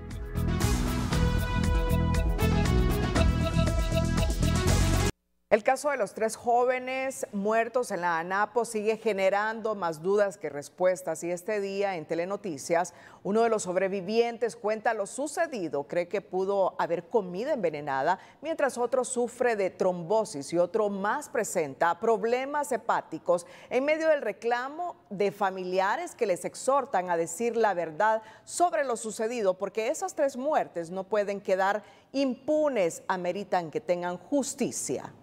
El caso de los tres jóvenes muertos en la ANAPO sigue generando más dudas que respuestas y este día en Telenoticias uno de los sobrevivientes cuenta lo sucedido, cree que pudo haber comida envenenada, mientras otro sufre de trombosis y otro más presenta problemas hepáticos en medio del reclamo de familiares que les exhortan a decir la verdad sobre lo sucedido porque esas tres muertes no pueden quedar impunes, ameritan que tengan justicia.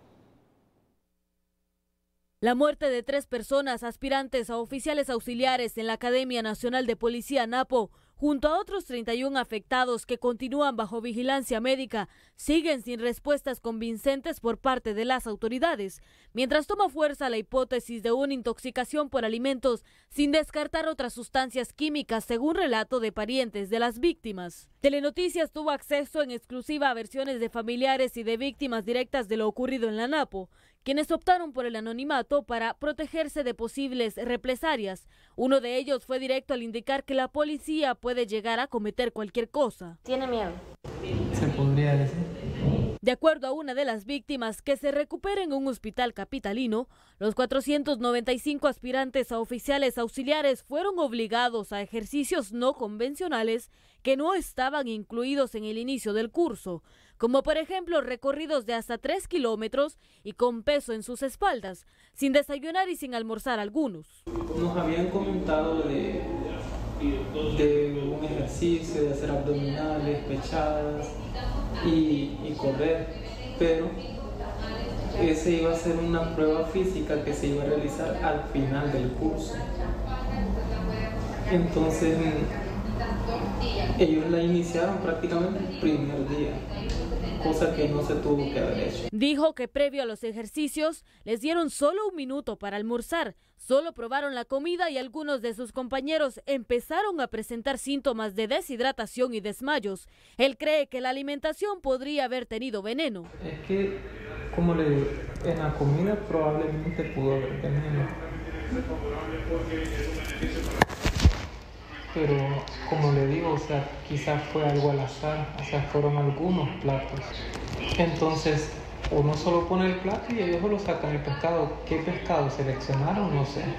La muerte de tres personas aspirantes a oficiales auxiliares en la Academia Nacional de Policía ANAPO, junto a otros treinta y uno afectados que continúan bajo vigilancia médica, siguen sin respuestas convincentes por parte de las autoridades, mientras toma fuerza la hipótesis de una intoxicación por alimentos sin descartar otras sustancias químicas, según relato de parientes de las víctimas. Telenoticias tuvo acceso en exclusiva a versiones de familiares y de víctimas directas de lo ocurrido en la ANAPO, quienes optaron por el anonimato para protegerse de posibles represalias. Uno de ellos fue directo al indicar que la policía puede llegar a cometer cualquier cosa. ¿Tiene miedo? Se podría decir. De acuerdo a una de las víctimas que se recupera en un hospital capitalino, los cuatrocientos noventa y cinco aspirantes a oficiales auxiliares fueron obligados a ejercicios no convencionales que no estaban incluidos en el inicio del curso, como por ejemplo recorridos de hasta tres kilómetros y con peso en sus espaldas, sin desayunar y sin almorzar algunos. Nos habían comentado de, de un ejercicio, de hacer abdominales, pechadas y, y correr, pero ese iba a ser una prueba física que se iba a realizar al final del curso. Entonces ellos la iniciaron prácticamente el primer día, cosa que no se tuvo que haber hecho. Dijo que previo a los ejercicios les dieron solo un minuto para almorzar, solo probaron la comida y algunos de sus compañeros empezaron a presentar síntomas de deshidratación y desmayos. Él cree que la alimentación podría haber tenido veneno. Es que, como le digo, en la comida probablemente pudo haber veneno. Pero, como le digo, o sea, quizás fue algo al azar, o sea, fueron algunos platos. Entonces, uno solo pone el plato y ellos solo sacan el pescado. ¿Qué pescado seleccionaron? No sé.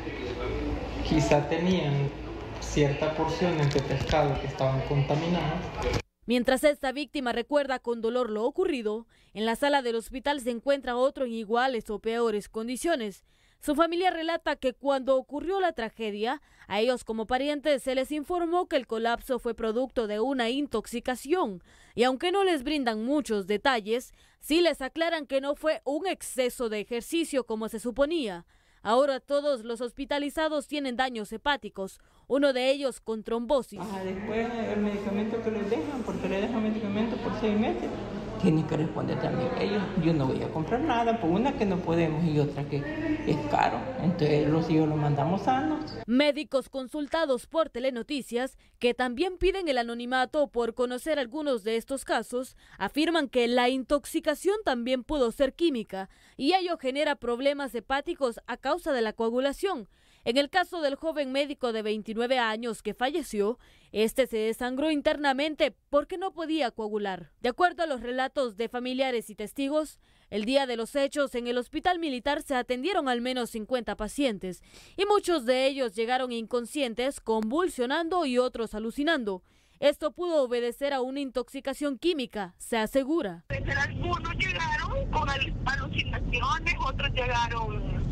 Quizá tenían cierta porción de pescado que estaban contaminados. Mientras esta víctima recuerda con dolor lo ocurrido, en la sala del hospital se encuentra otro en iguales o peores condiciones. Su familia relata que cuando ocurrió la tragedia, a ellos como parientes se les informó que el colapso fue producto de una intoxicación. Y aunque no les brindan muchos detalles, sí les aclaran que no fue un exceso de ejercicio como se suponía. Ahora todos los hospitalizados tienen daños hepáticos, uno de ellos con trombosis. Ah, después el medicamento que les dejan, porque le dejan medicamento por seis meses, tienen que responder también ellos. Yo no voy a comprar nada, por una que no podemos y otra que es caro, entonces los hijos los mandamos sanos. Médicos consultados por Telenoticias, que también piden el anonimato por conocer algunos de estos casos, afirman que la intoxicación también pudo ser química y ello genera problemas hepáticos a causa de la coagulación. En el caso del joven médico de veintinueve años que falleció, este se desangró internamente porque no podía coagular. De acuerdo a los relatos de familiares y testigos, el día de los hechos en el hospital militar se atendieron al menos cincuenta pacientes y muchos de ellos llegaron inconscientes, convulsionando y otros alucinando. Esto pudo obedecer a una intoxicación química, se asegura. Algunos llegaron con alucinaciones, otros llegaron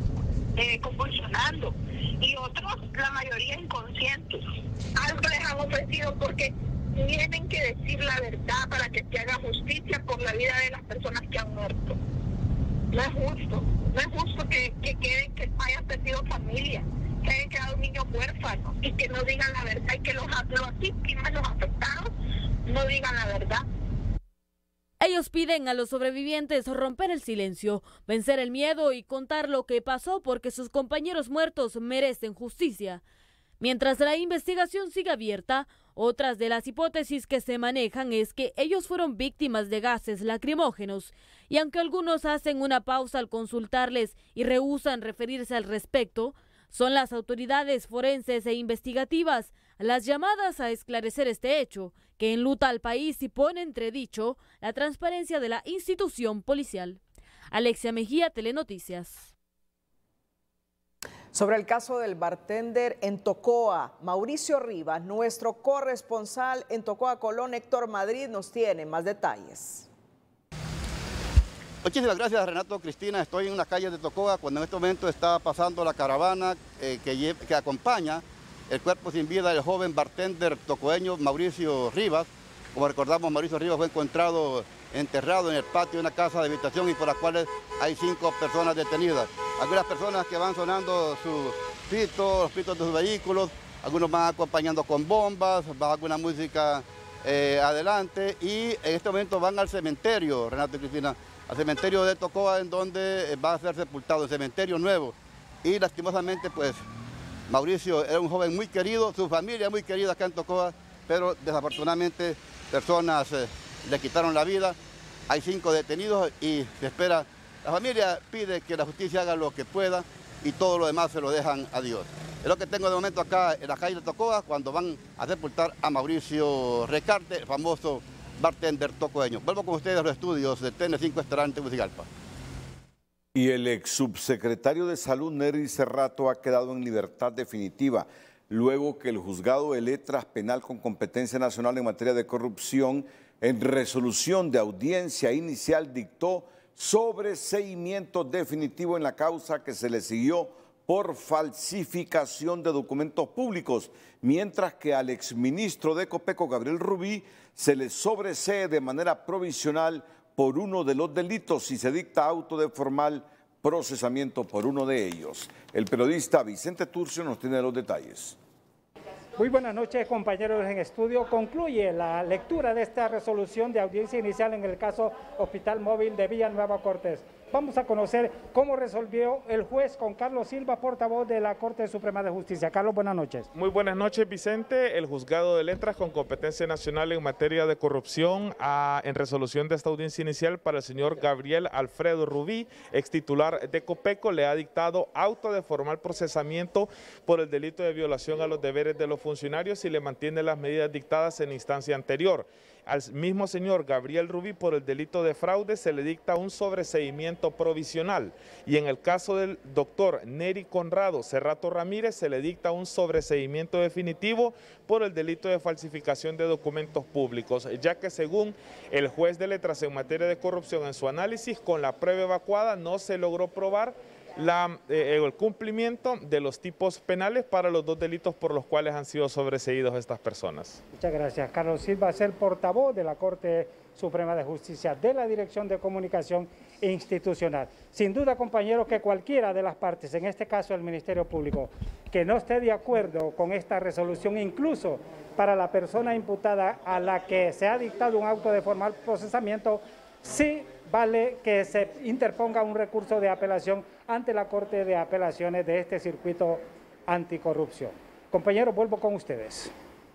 Eh, convulsionando y otros, la mayoría inconscientes. Algo les han ofrecido porque tienen que decir la verdad para que se haga justicia por la vida de las personas que han muerto. No es justo, no es justo que, que queden, que hayan perdido familia, que hayan quedado niños huérfanos y que no digan la verdad y que los, los víctimas, los afectados, no digan la verdad. Ellos piden a los sobrevivientes romper el silencio, vencer el miedo y contar lo que pasó porque sus compañeros muertos merecen justicia. Mientras la investigación sigue abierta, otras de las hipótesis que se manejan es que ellos fueron víctimas de gases lacrimógenos. Y aunque algunos hacen una pausa al consultarles y rehúsan referirse al respecto, son las autoridades forenses e investigativas las llamadas a esclarecer este hecho, que enluta al país y pone entredicho la transparencia de la institución policial. Alexia Mejía, Telenoticias. Sobre el caso del bartender en Tocoa, Mauricio Rivas, nuestro corresponsal en Tocoa, Colón, Héctor Madrid, nos tiene más detalles. Muchísimas gracias, Renato, Cristina. Estoy en una calle de Tocoa cuando en este momento está pasando la caravana eh, que, que acompaña el cuerpo sin vida del joven bartender tocoeño Mauricio Rivas. Como recordamos, Mauricio Rivas fue encontrado enterrado en el patio de una casa de habitación y por las cuales hay cinco personas detenidas. Algunas personas que van sonando sus pitos, los pitos de sus vehículos, algunos van acompañando con bombas, va alguna música eh, adelante y en este momento van al cementerio, Renato y Cristina, al cementerio de Tocoa, en donde va a ser sepultado, el cementerio nuevo. Y lastimosamente, pues, Mauricio era un joven muy querido, su familia muy querida acá en Tocoa, pero desafortunadamente personas eh, le quitaron la vida. Hay cinco detenidos y se espera, la familia pide que la justicia haga lo que pueda y todo lo demás se lo dejan a Dios. Es lo que tengo de momento acá en la calle de Tocoa cuando van a sepultar a Mauricio Recarte, el famoso bartender tocoeño. Vuelvo con ustedes a los estudios de T N cinco Estelar en Tegucigalpa. Y el ex subsecretario de Salud, Nery Cerrato, ha quedado en libertad definitiva luego que el juzgado de letras penal con competencia nacional en materia de corrupción, en resolución de audiencia inicial, dictó sobreseimiento definitivo en la causa que se le siguió por falsificación de documentos públicos, mientras que al exministro de Ecopeco, Gabriel Rubí, se le sobresee de manera provisional por uno de los delitos y se dicta auto de formal procesamiento por uno de ellos. El periodista Vicente Turcio nos tiene los detalles. Muy buenas noches, compañeros en estudio. Concluye la lectura de esta resolución de audiencia inicial en el caso Hospital Móvil de Villanueva Cortés. Vamos a conocer cómo resolvió el juez con Carlos Silva, portavoz de la Corte Suprema de Justicia. Carlos, buenas noches. Muy buenas noches, Vicente. El juzgado de letras con competencia nacional en materia de corrupción a, en resolución de esta audiencia inicial para el señor Gabriel Alfredo Rubí, ex titular de Ecopeco, le ha dictado auto de formal procesamiento por el delito de violación a los deberes de los funcionarios y le mantiene las medidas dictadas en instancia anterior. al mismo señor Gabriel Rubí por el delito de fraude se le dicta un sobreseimiento provisional y en el caso del doctor Neri Conrado Cerrato Ramírez se le dicta un sobreseimiento definitivo por el delito de falsificación de documentos públicos, ya que según el juez de letras en materia de corrupción en su análisis, con la prueba evacuada no se logró probar La, eh, el cumplimiento de los tipos penales para los dos delitos por los cuales han sido sobreseídos estas personas. Muchas gracias. Carlos Silva es el portavoz de la Corte Suprema de Justicia de la Dirección de Comunicación Institucional. Sin duda, compañeros, que cualquiera de las partes, en este caso el Ministerio Público, que no esté de acuerdo con esta resolución, incluso para la persona imputada a la que se ha dictado un auto de formal procesamiento, sí vale que se interponga un recurso de apelación ante la Corte de Apelaciones de este circuito anticorrupción. Compañeros, vuelvo con ustedes.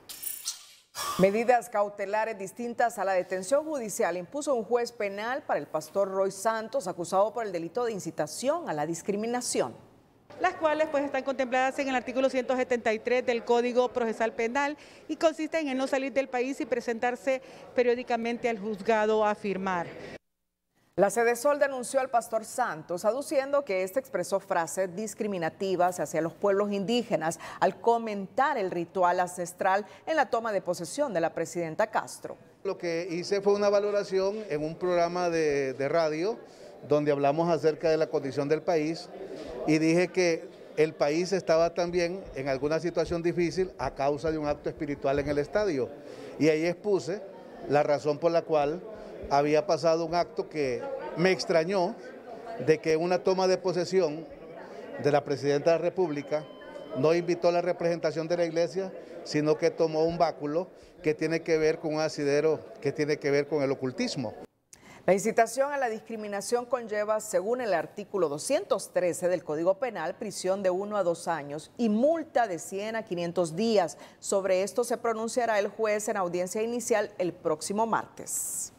Medidas cautelares distintas a la detención judicial impuso un juez penal para el pastor Roy Santos, acusado por el delito de incitación a la discriminación. Las cuales pues están contempladas en el artículo ciento setenta y tres del Código Procesal Penal y consisten en no salir del país y presentarse periódicamente al juzgado a firmar. La Sedesol denunció al pastor Santos, aduciendo que este expresó frases discriminativas hacia los pueblos indígenas al comentar el ritual ancestral en la toma de posesión de la presidenta Castro. Lo que hice fue una valoración en un programa de, de radio donde hablamos acerca de la condición del país y dije que el país estaba también en alguna situación difícil a causa de un acto espiritual en el estadio. Y ahí expuse la razón por la cual había pasado un acto que me extrañó, de que una toma de posesión de la Presidenta de la República no invitó a la representación de la iglesia, sino que tomó un báculo que tiene que ver con un asidero, que tiene que ver con el ocultismo. La incitación a la discriminación conlleva, según el artículo doscientos trece del Código Penal, prisión de uno a dos años y multa de cien a quinientos días. Sobre esto se pronunciará el juez en audiencia inicial el próximo martes.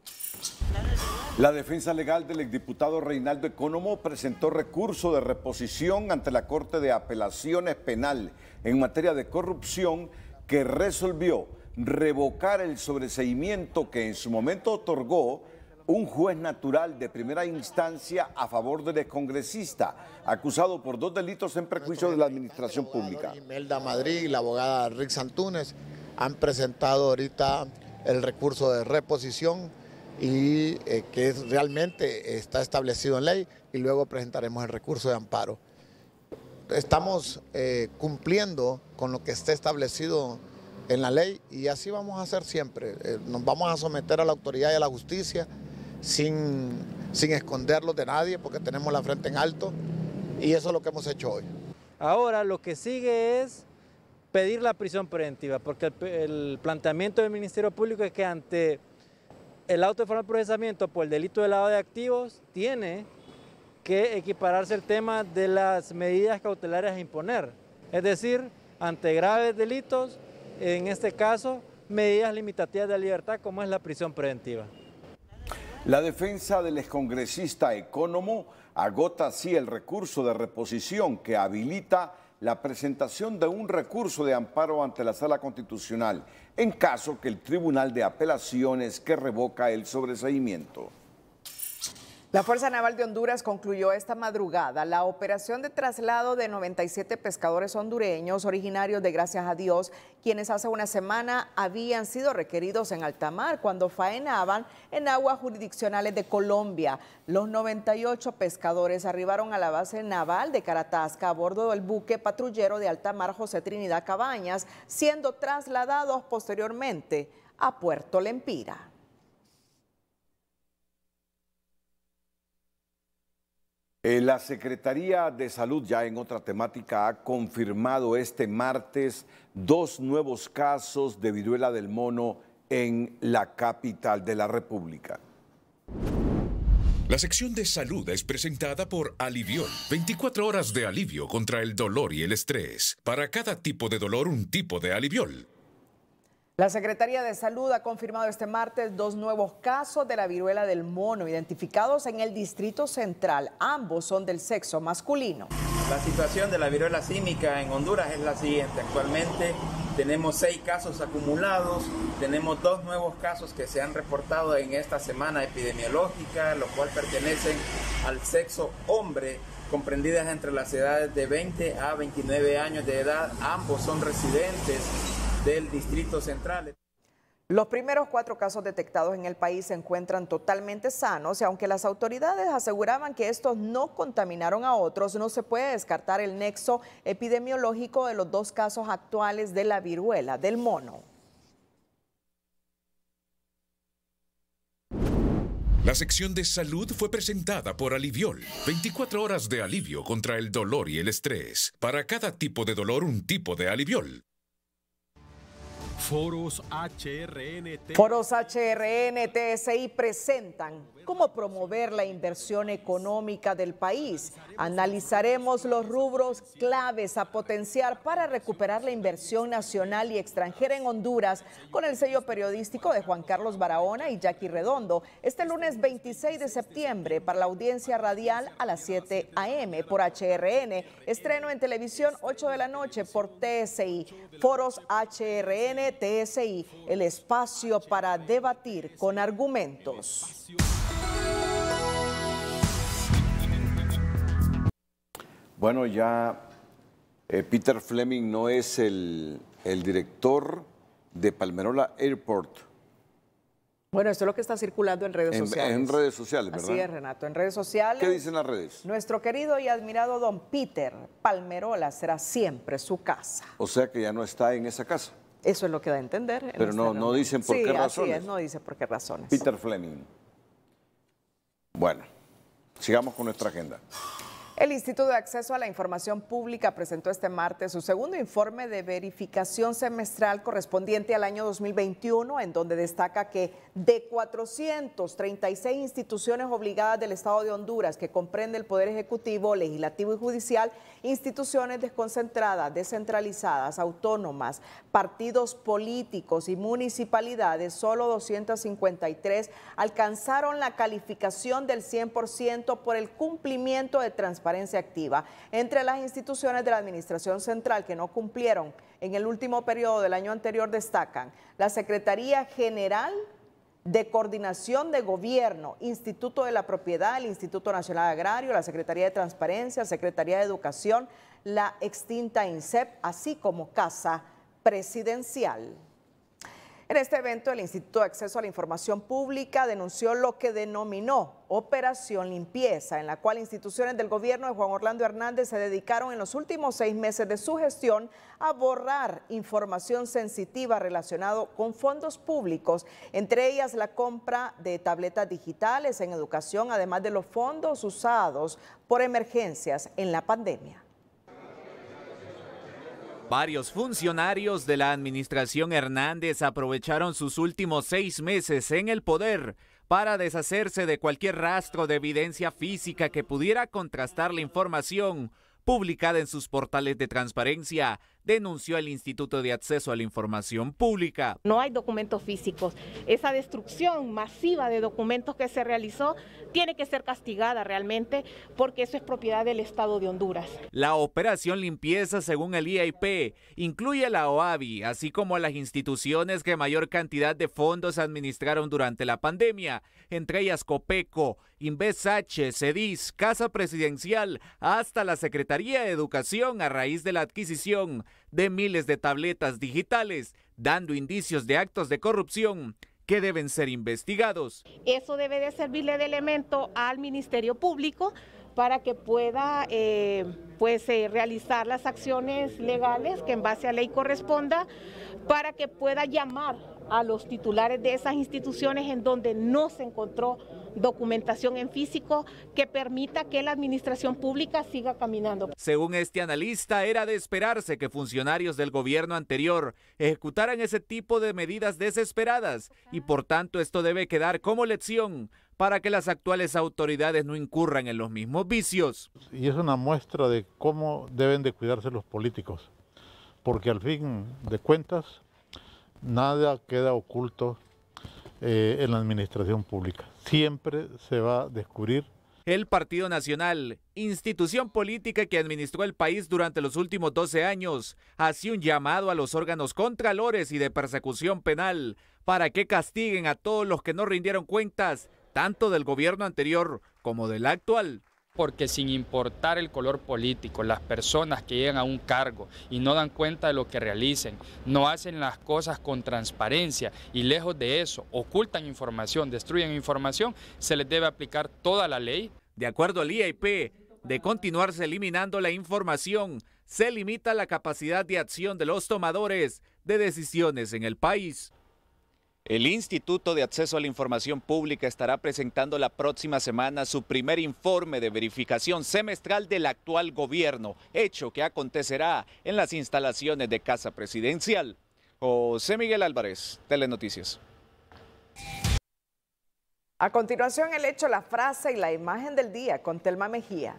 La defensa legal del exdiputado Reinaldo Economo presentó recurso de reposición ante la Corte de Apelaciones Penal en materia de corrupción que resolvió revocar el sobreseimiento que en su momento otorgó un juez natural de primera instancia a favor del excongresista, acusado por dos delitos en perjuicio de la administración pública. Imelda Madrid y la abogada Rick Santunes han presentado ahorita el recurso de reposición y eh, que es, realmente está establecido en ley, y luego presentaremos el recurso de amparo. Estamos eh, cumpliendo con lo que esté establecido en la ley y así vamos a hacer siempre. Eh, nos vamos a someter a la autoridad y a la justicia sin, sin esconderlos de nadie, porque tenemos la frente en alto y eso es lo que hemos hecho hoy. Ahora lo que sigue es pedir la prisión preventiva, porque el, el planteamiento del Ministerio Público es que ante el auto de formal procesamiento por el delito de lavado de activos tiene que equipararse el tema de las medidas cautelares a imponer, es decir, ante graves delitos, en este caso, medidas limitativas de libertad como es la prisión preventiva. La defensa del excongresista Economo agota así el recurso de reposición que habilita la presentación de un recurso de amparo ante la Sala Constitucional en caso que el Tribunal de Apelaciones que revoca el sobreseimiento. La Fuerza Naval de Honduras concluyó esta madrugada la operación de traslado de noventa y siete pescadores hondureños originarios de Gracias a Dios, quienes hace una semana habían sido requeridos en alta mar cuando faenaban en aguas jurisdiccionales de Colombia. Los noventa y ocho pescadores arribaron a la base naval de Caratasca a bordo del buque patrullero de alta mar José Trinidad Cabañas, siendo trasladados posteriormente a Puerto Lempira. La Secretaría de Salud, ya en otra temática, ha confirmado este martes dos nuevos casos de viruela del mono en la capital de la República. La sección de salud es presentada por Aliviol, veinticuatro horas de alivio contra el dolor y el estrés. Para cada tipo de dolor, un tipo de Aliviol. La Secretaría de Salud ha confirmado este martes dos nuevos casos de la viruela del mono identificados en el Distrito Central. Ambos son del sexo masculino. La situación de la viruela símica en Honduras es la siguiente. Actualmente tenemos seis casos acumulados, tenemos dos nuevos casos que se han reportado en esta semana epidemiológica, los cuales pertenecen al sexo hombre, comprendidas entre las edades de veinte a veintinueve años de edad. Ambos son residentes del Distrito Central. Los primeros cuatro casos detectados en el país se encuentran totalmente sanos y aunque las autoridades aseguraban que estos no contaminaron a otros, no se puede descartar el nexo epidemiológico de los dos casos actuales de la viruela del mono. La sección de salud fue presentada por Aliviol. veinticuatro horas de alivio contra el dolor y el estrés. Para cada tipo de dolor, un tipo de Aliviol. Foros H R N T. Foros H R N T S I presentan cómo promover la inversión económica del país. Analizaremos los rubros claves a potenciar para recuperar la inversión nacional y extranjera en Honduras con el sello periodístico de Juan Carlos Barahona y Jackie Redondo este lunes veintiséis de septiembre para la audiencia radial a las siete a eme por H R N. Estreno en televisión ocho de la noche por T S I. Foros H R N T S I, el espacio para debatir con argumentos. Bueno, ya eh, Peter Fleming no es el, el director de Palmerola Airport. Bueno, esto es lo que está circulando en redes en, sociales. En redes sociales, ¿verdad? Así es, Renato, en redes sociales. ¿Qué dicen las redes? Nuestro querido y admirado don Peter Palmerola será siempre su casa. O sea que ya no está en esa casa. Eso es lo que da a entender. En Pero no, no dicen por sí, qué razones. Así es, no dice por qué razones. Peter Fleming. Bueno, sigamos con nuestra agenda. El Instituto de Acceso a la Información Pública presentó este martes su segundo informe de verificación semestral correspondiente al año dos mil veintiuno, en donde destaca que de cuatrocientas treinta y seis instituciones obligadas del Estado de Honduras, que comprende el Poder Ejecutivo, Legislativo y Judicial, instituciones desconcentradas, descentralizadas, autónomas, partidos políticos y municipalidades, solo doscientas cincuenta y tres alcanzaron la calificación del cien por ciento por el cumplimiento de transparencia activa. Entre las instituciones de la Administración Central que no cumplieron en el último periodo del año anterior destacan la Secretaría General de Coordinación de Gobierno, Instituto de la Propiedad, el Instituto Nacional Agrario, la Secretaría de Transparencia, Secretaría de Educación, la extinta INSEP, así como Casa Presidencial. En este evento, el Instituto de Acceso a la Información Pública denunció lo que denominó Operación Limpieza, en la cual instituciones del gobierno de Juan Orlando Hernández se dedicaron en los últimos seis meses de su gestión a borrar información sensitiva relacionada con fondos públicos, entre ellas la compra de tabletas digitales en educación, además de los fondos usados por emergencias en la pandemia. Varios funcionarios de la administración Hernández aprovecharon sus últimos seis meses en el poder para deshacerse de cualquier rastro de evidencia física que pudiera contrastar la información publicada en sus portales de transparencia, denunció el Instituto de Acceso a la Información Pública. No hay documentos físicos. Esa destrucción masiva de documentos que se realizó tiene que ser castigada realmente porque eso es propiedad del Estado de Honduras. La operación limpieza, según el I A I P, incluye a la O A B I, así como a las instituciones que mayor cantidad de fondos administraron durante la pandemia, entre ellas Copeco, Invesh, CEDIS, Casa Presidencial, hasta la Secretaría de Educación a raíz de la adquisición de miles de tabletas digitales, dando indicios de actos de corrupción que deben ser investigados. Eso debe de servirle de elemento al Ministerio Público para que pueda eh, pues, eh, realizar las acciones legales que en base a ley corresponda, para que pueda llamar a los titulares de esas instituciones en donde no se encontró documentación en físico que permita que la administración pública siga caminando. Según este analista, era de esperarse que funcionarios del gobierno anterior ejecutaran ese tipo de medidas desesperadas y por tanto esto debe quedar como lección para que las actuales autoridades no incurran en los mismos vicios. Y es una muestra de cómo deben de cuidarse los políticos, porque al fin de cuentas nada queda oculto eh, en la administración pública. Siempre se va a descubrir El Partido Nacional, institución política que administró el país durante los últimos doce años, hacía un llamado a los órganos contralores y de persecución penal para que castiguen a todos los que no rindieron cuentas, tanto del gobierno anterior como del actual. Porque sin importar el color político, las personas que llegan a un cargo y no dan cuenta de lo que realicen, no hacen las cosas con transparencia y lejos de eso, ocultan información, destruyen información, se les debe aplicar toda la ley. De acuerdo al I A P, de continuarse eliminando la información, se limita la capacidad de acción de los tomadores de decisiones en el país. El Instituto de Acceso a la Información Pública estará presentando la próxima semana su primer informe de verificación semestral del actual gobierno, hecho que acontecerá en las instalaciones de Casa Presidencial. José Miguel Álvarez, Telenoticias. A continuación, el hecho, la frase y la imagen del día con Telma Mejía.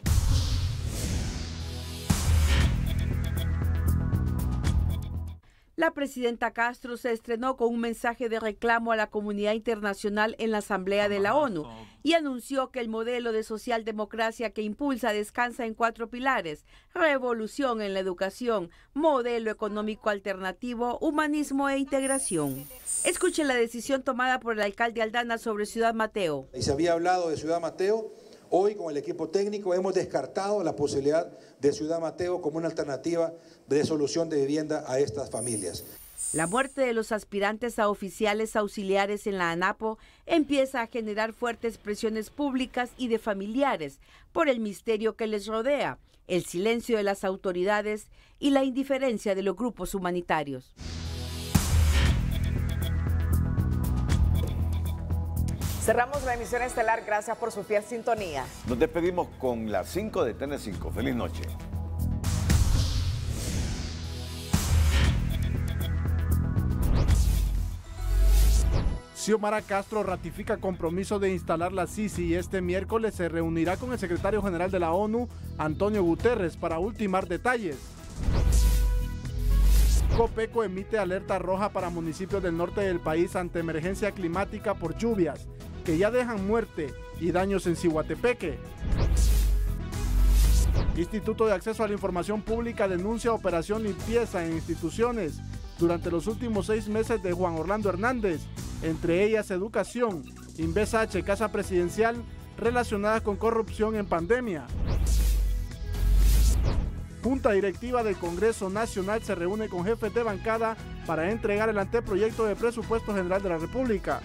La presidenta Castro se estrenó con un mensaje de reclamo a la comunidad internacional en la Asamblea de la ONU y anunció que el modelo de socialdemocracia que impulsa descansa en cuatro pilares: revolución en la educación, modelo económico alternativo, humanismo e integración. Escuche la decisión tomada por el alcalde Aldana sobre Ciudad Mateo. Y se había hablado de Ciudad Mateo. Hoy con el equipo técnico hemos descartado la posibilidad de Ciudad Mateo como una alternativa de solución de vivienda a estas familias. La muerte de los aspirantes a oficiales auxiliares en la ANAPO empieza a generar fuertes presiones públicas y de familiares por el misterio que les rodea, el silencio de las autoridades y la indiferencia de los grupos humanitarios. Cerramos la emisión estelar. Gracias por su fiel sintonía. Nos despedimos con las cinco de T N cinco. Feliz noche. Xiomara Castro ratifica compromiso de instalar la Sisi y este miércoles se reunirá con el secretario general de la ONU, Antonio Guterres, para ultimar detalles. Copeco emite alerta roja para municipios del norte del país ante emergencia climática por lluvias que ya dejan muerte y daños en Cihuatepeque. Instituto de Acceso a la Información Pública denuncia operación limpieza en instituciones durante los últimos seis meses de Juan Orlando Hernández, entre ellas educación, INVESH, Casa Presidencial, relacionadas con corrupción en pandemia. Junta Directiva del Congreso Nacional se reúne con jefes de bancada para entregar el anteproyecto de presupuesto general de la República.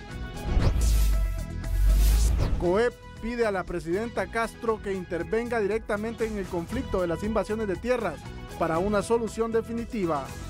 COEP pide a la presidenta Castro que intervenga directamente en el conflicto de las invasiones de tierras para una solución definitiva.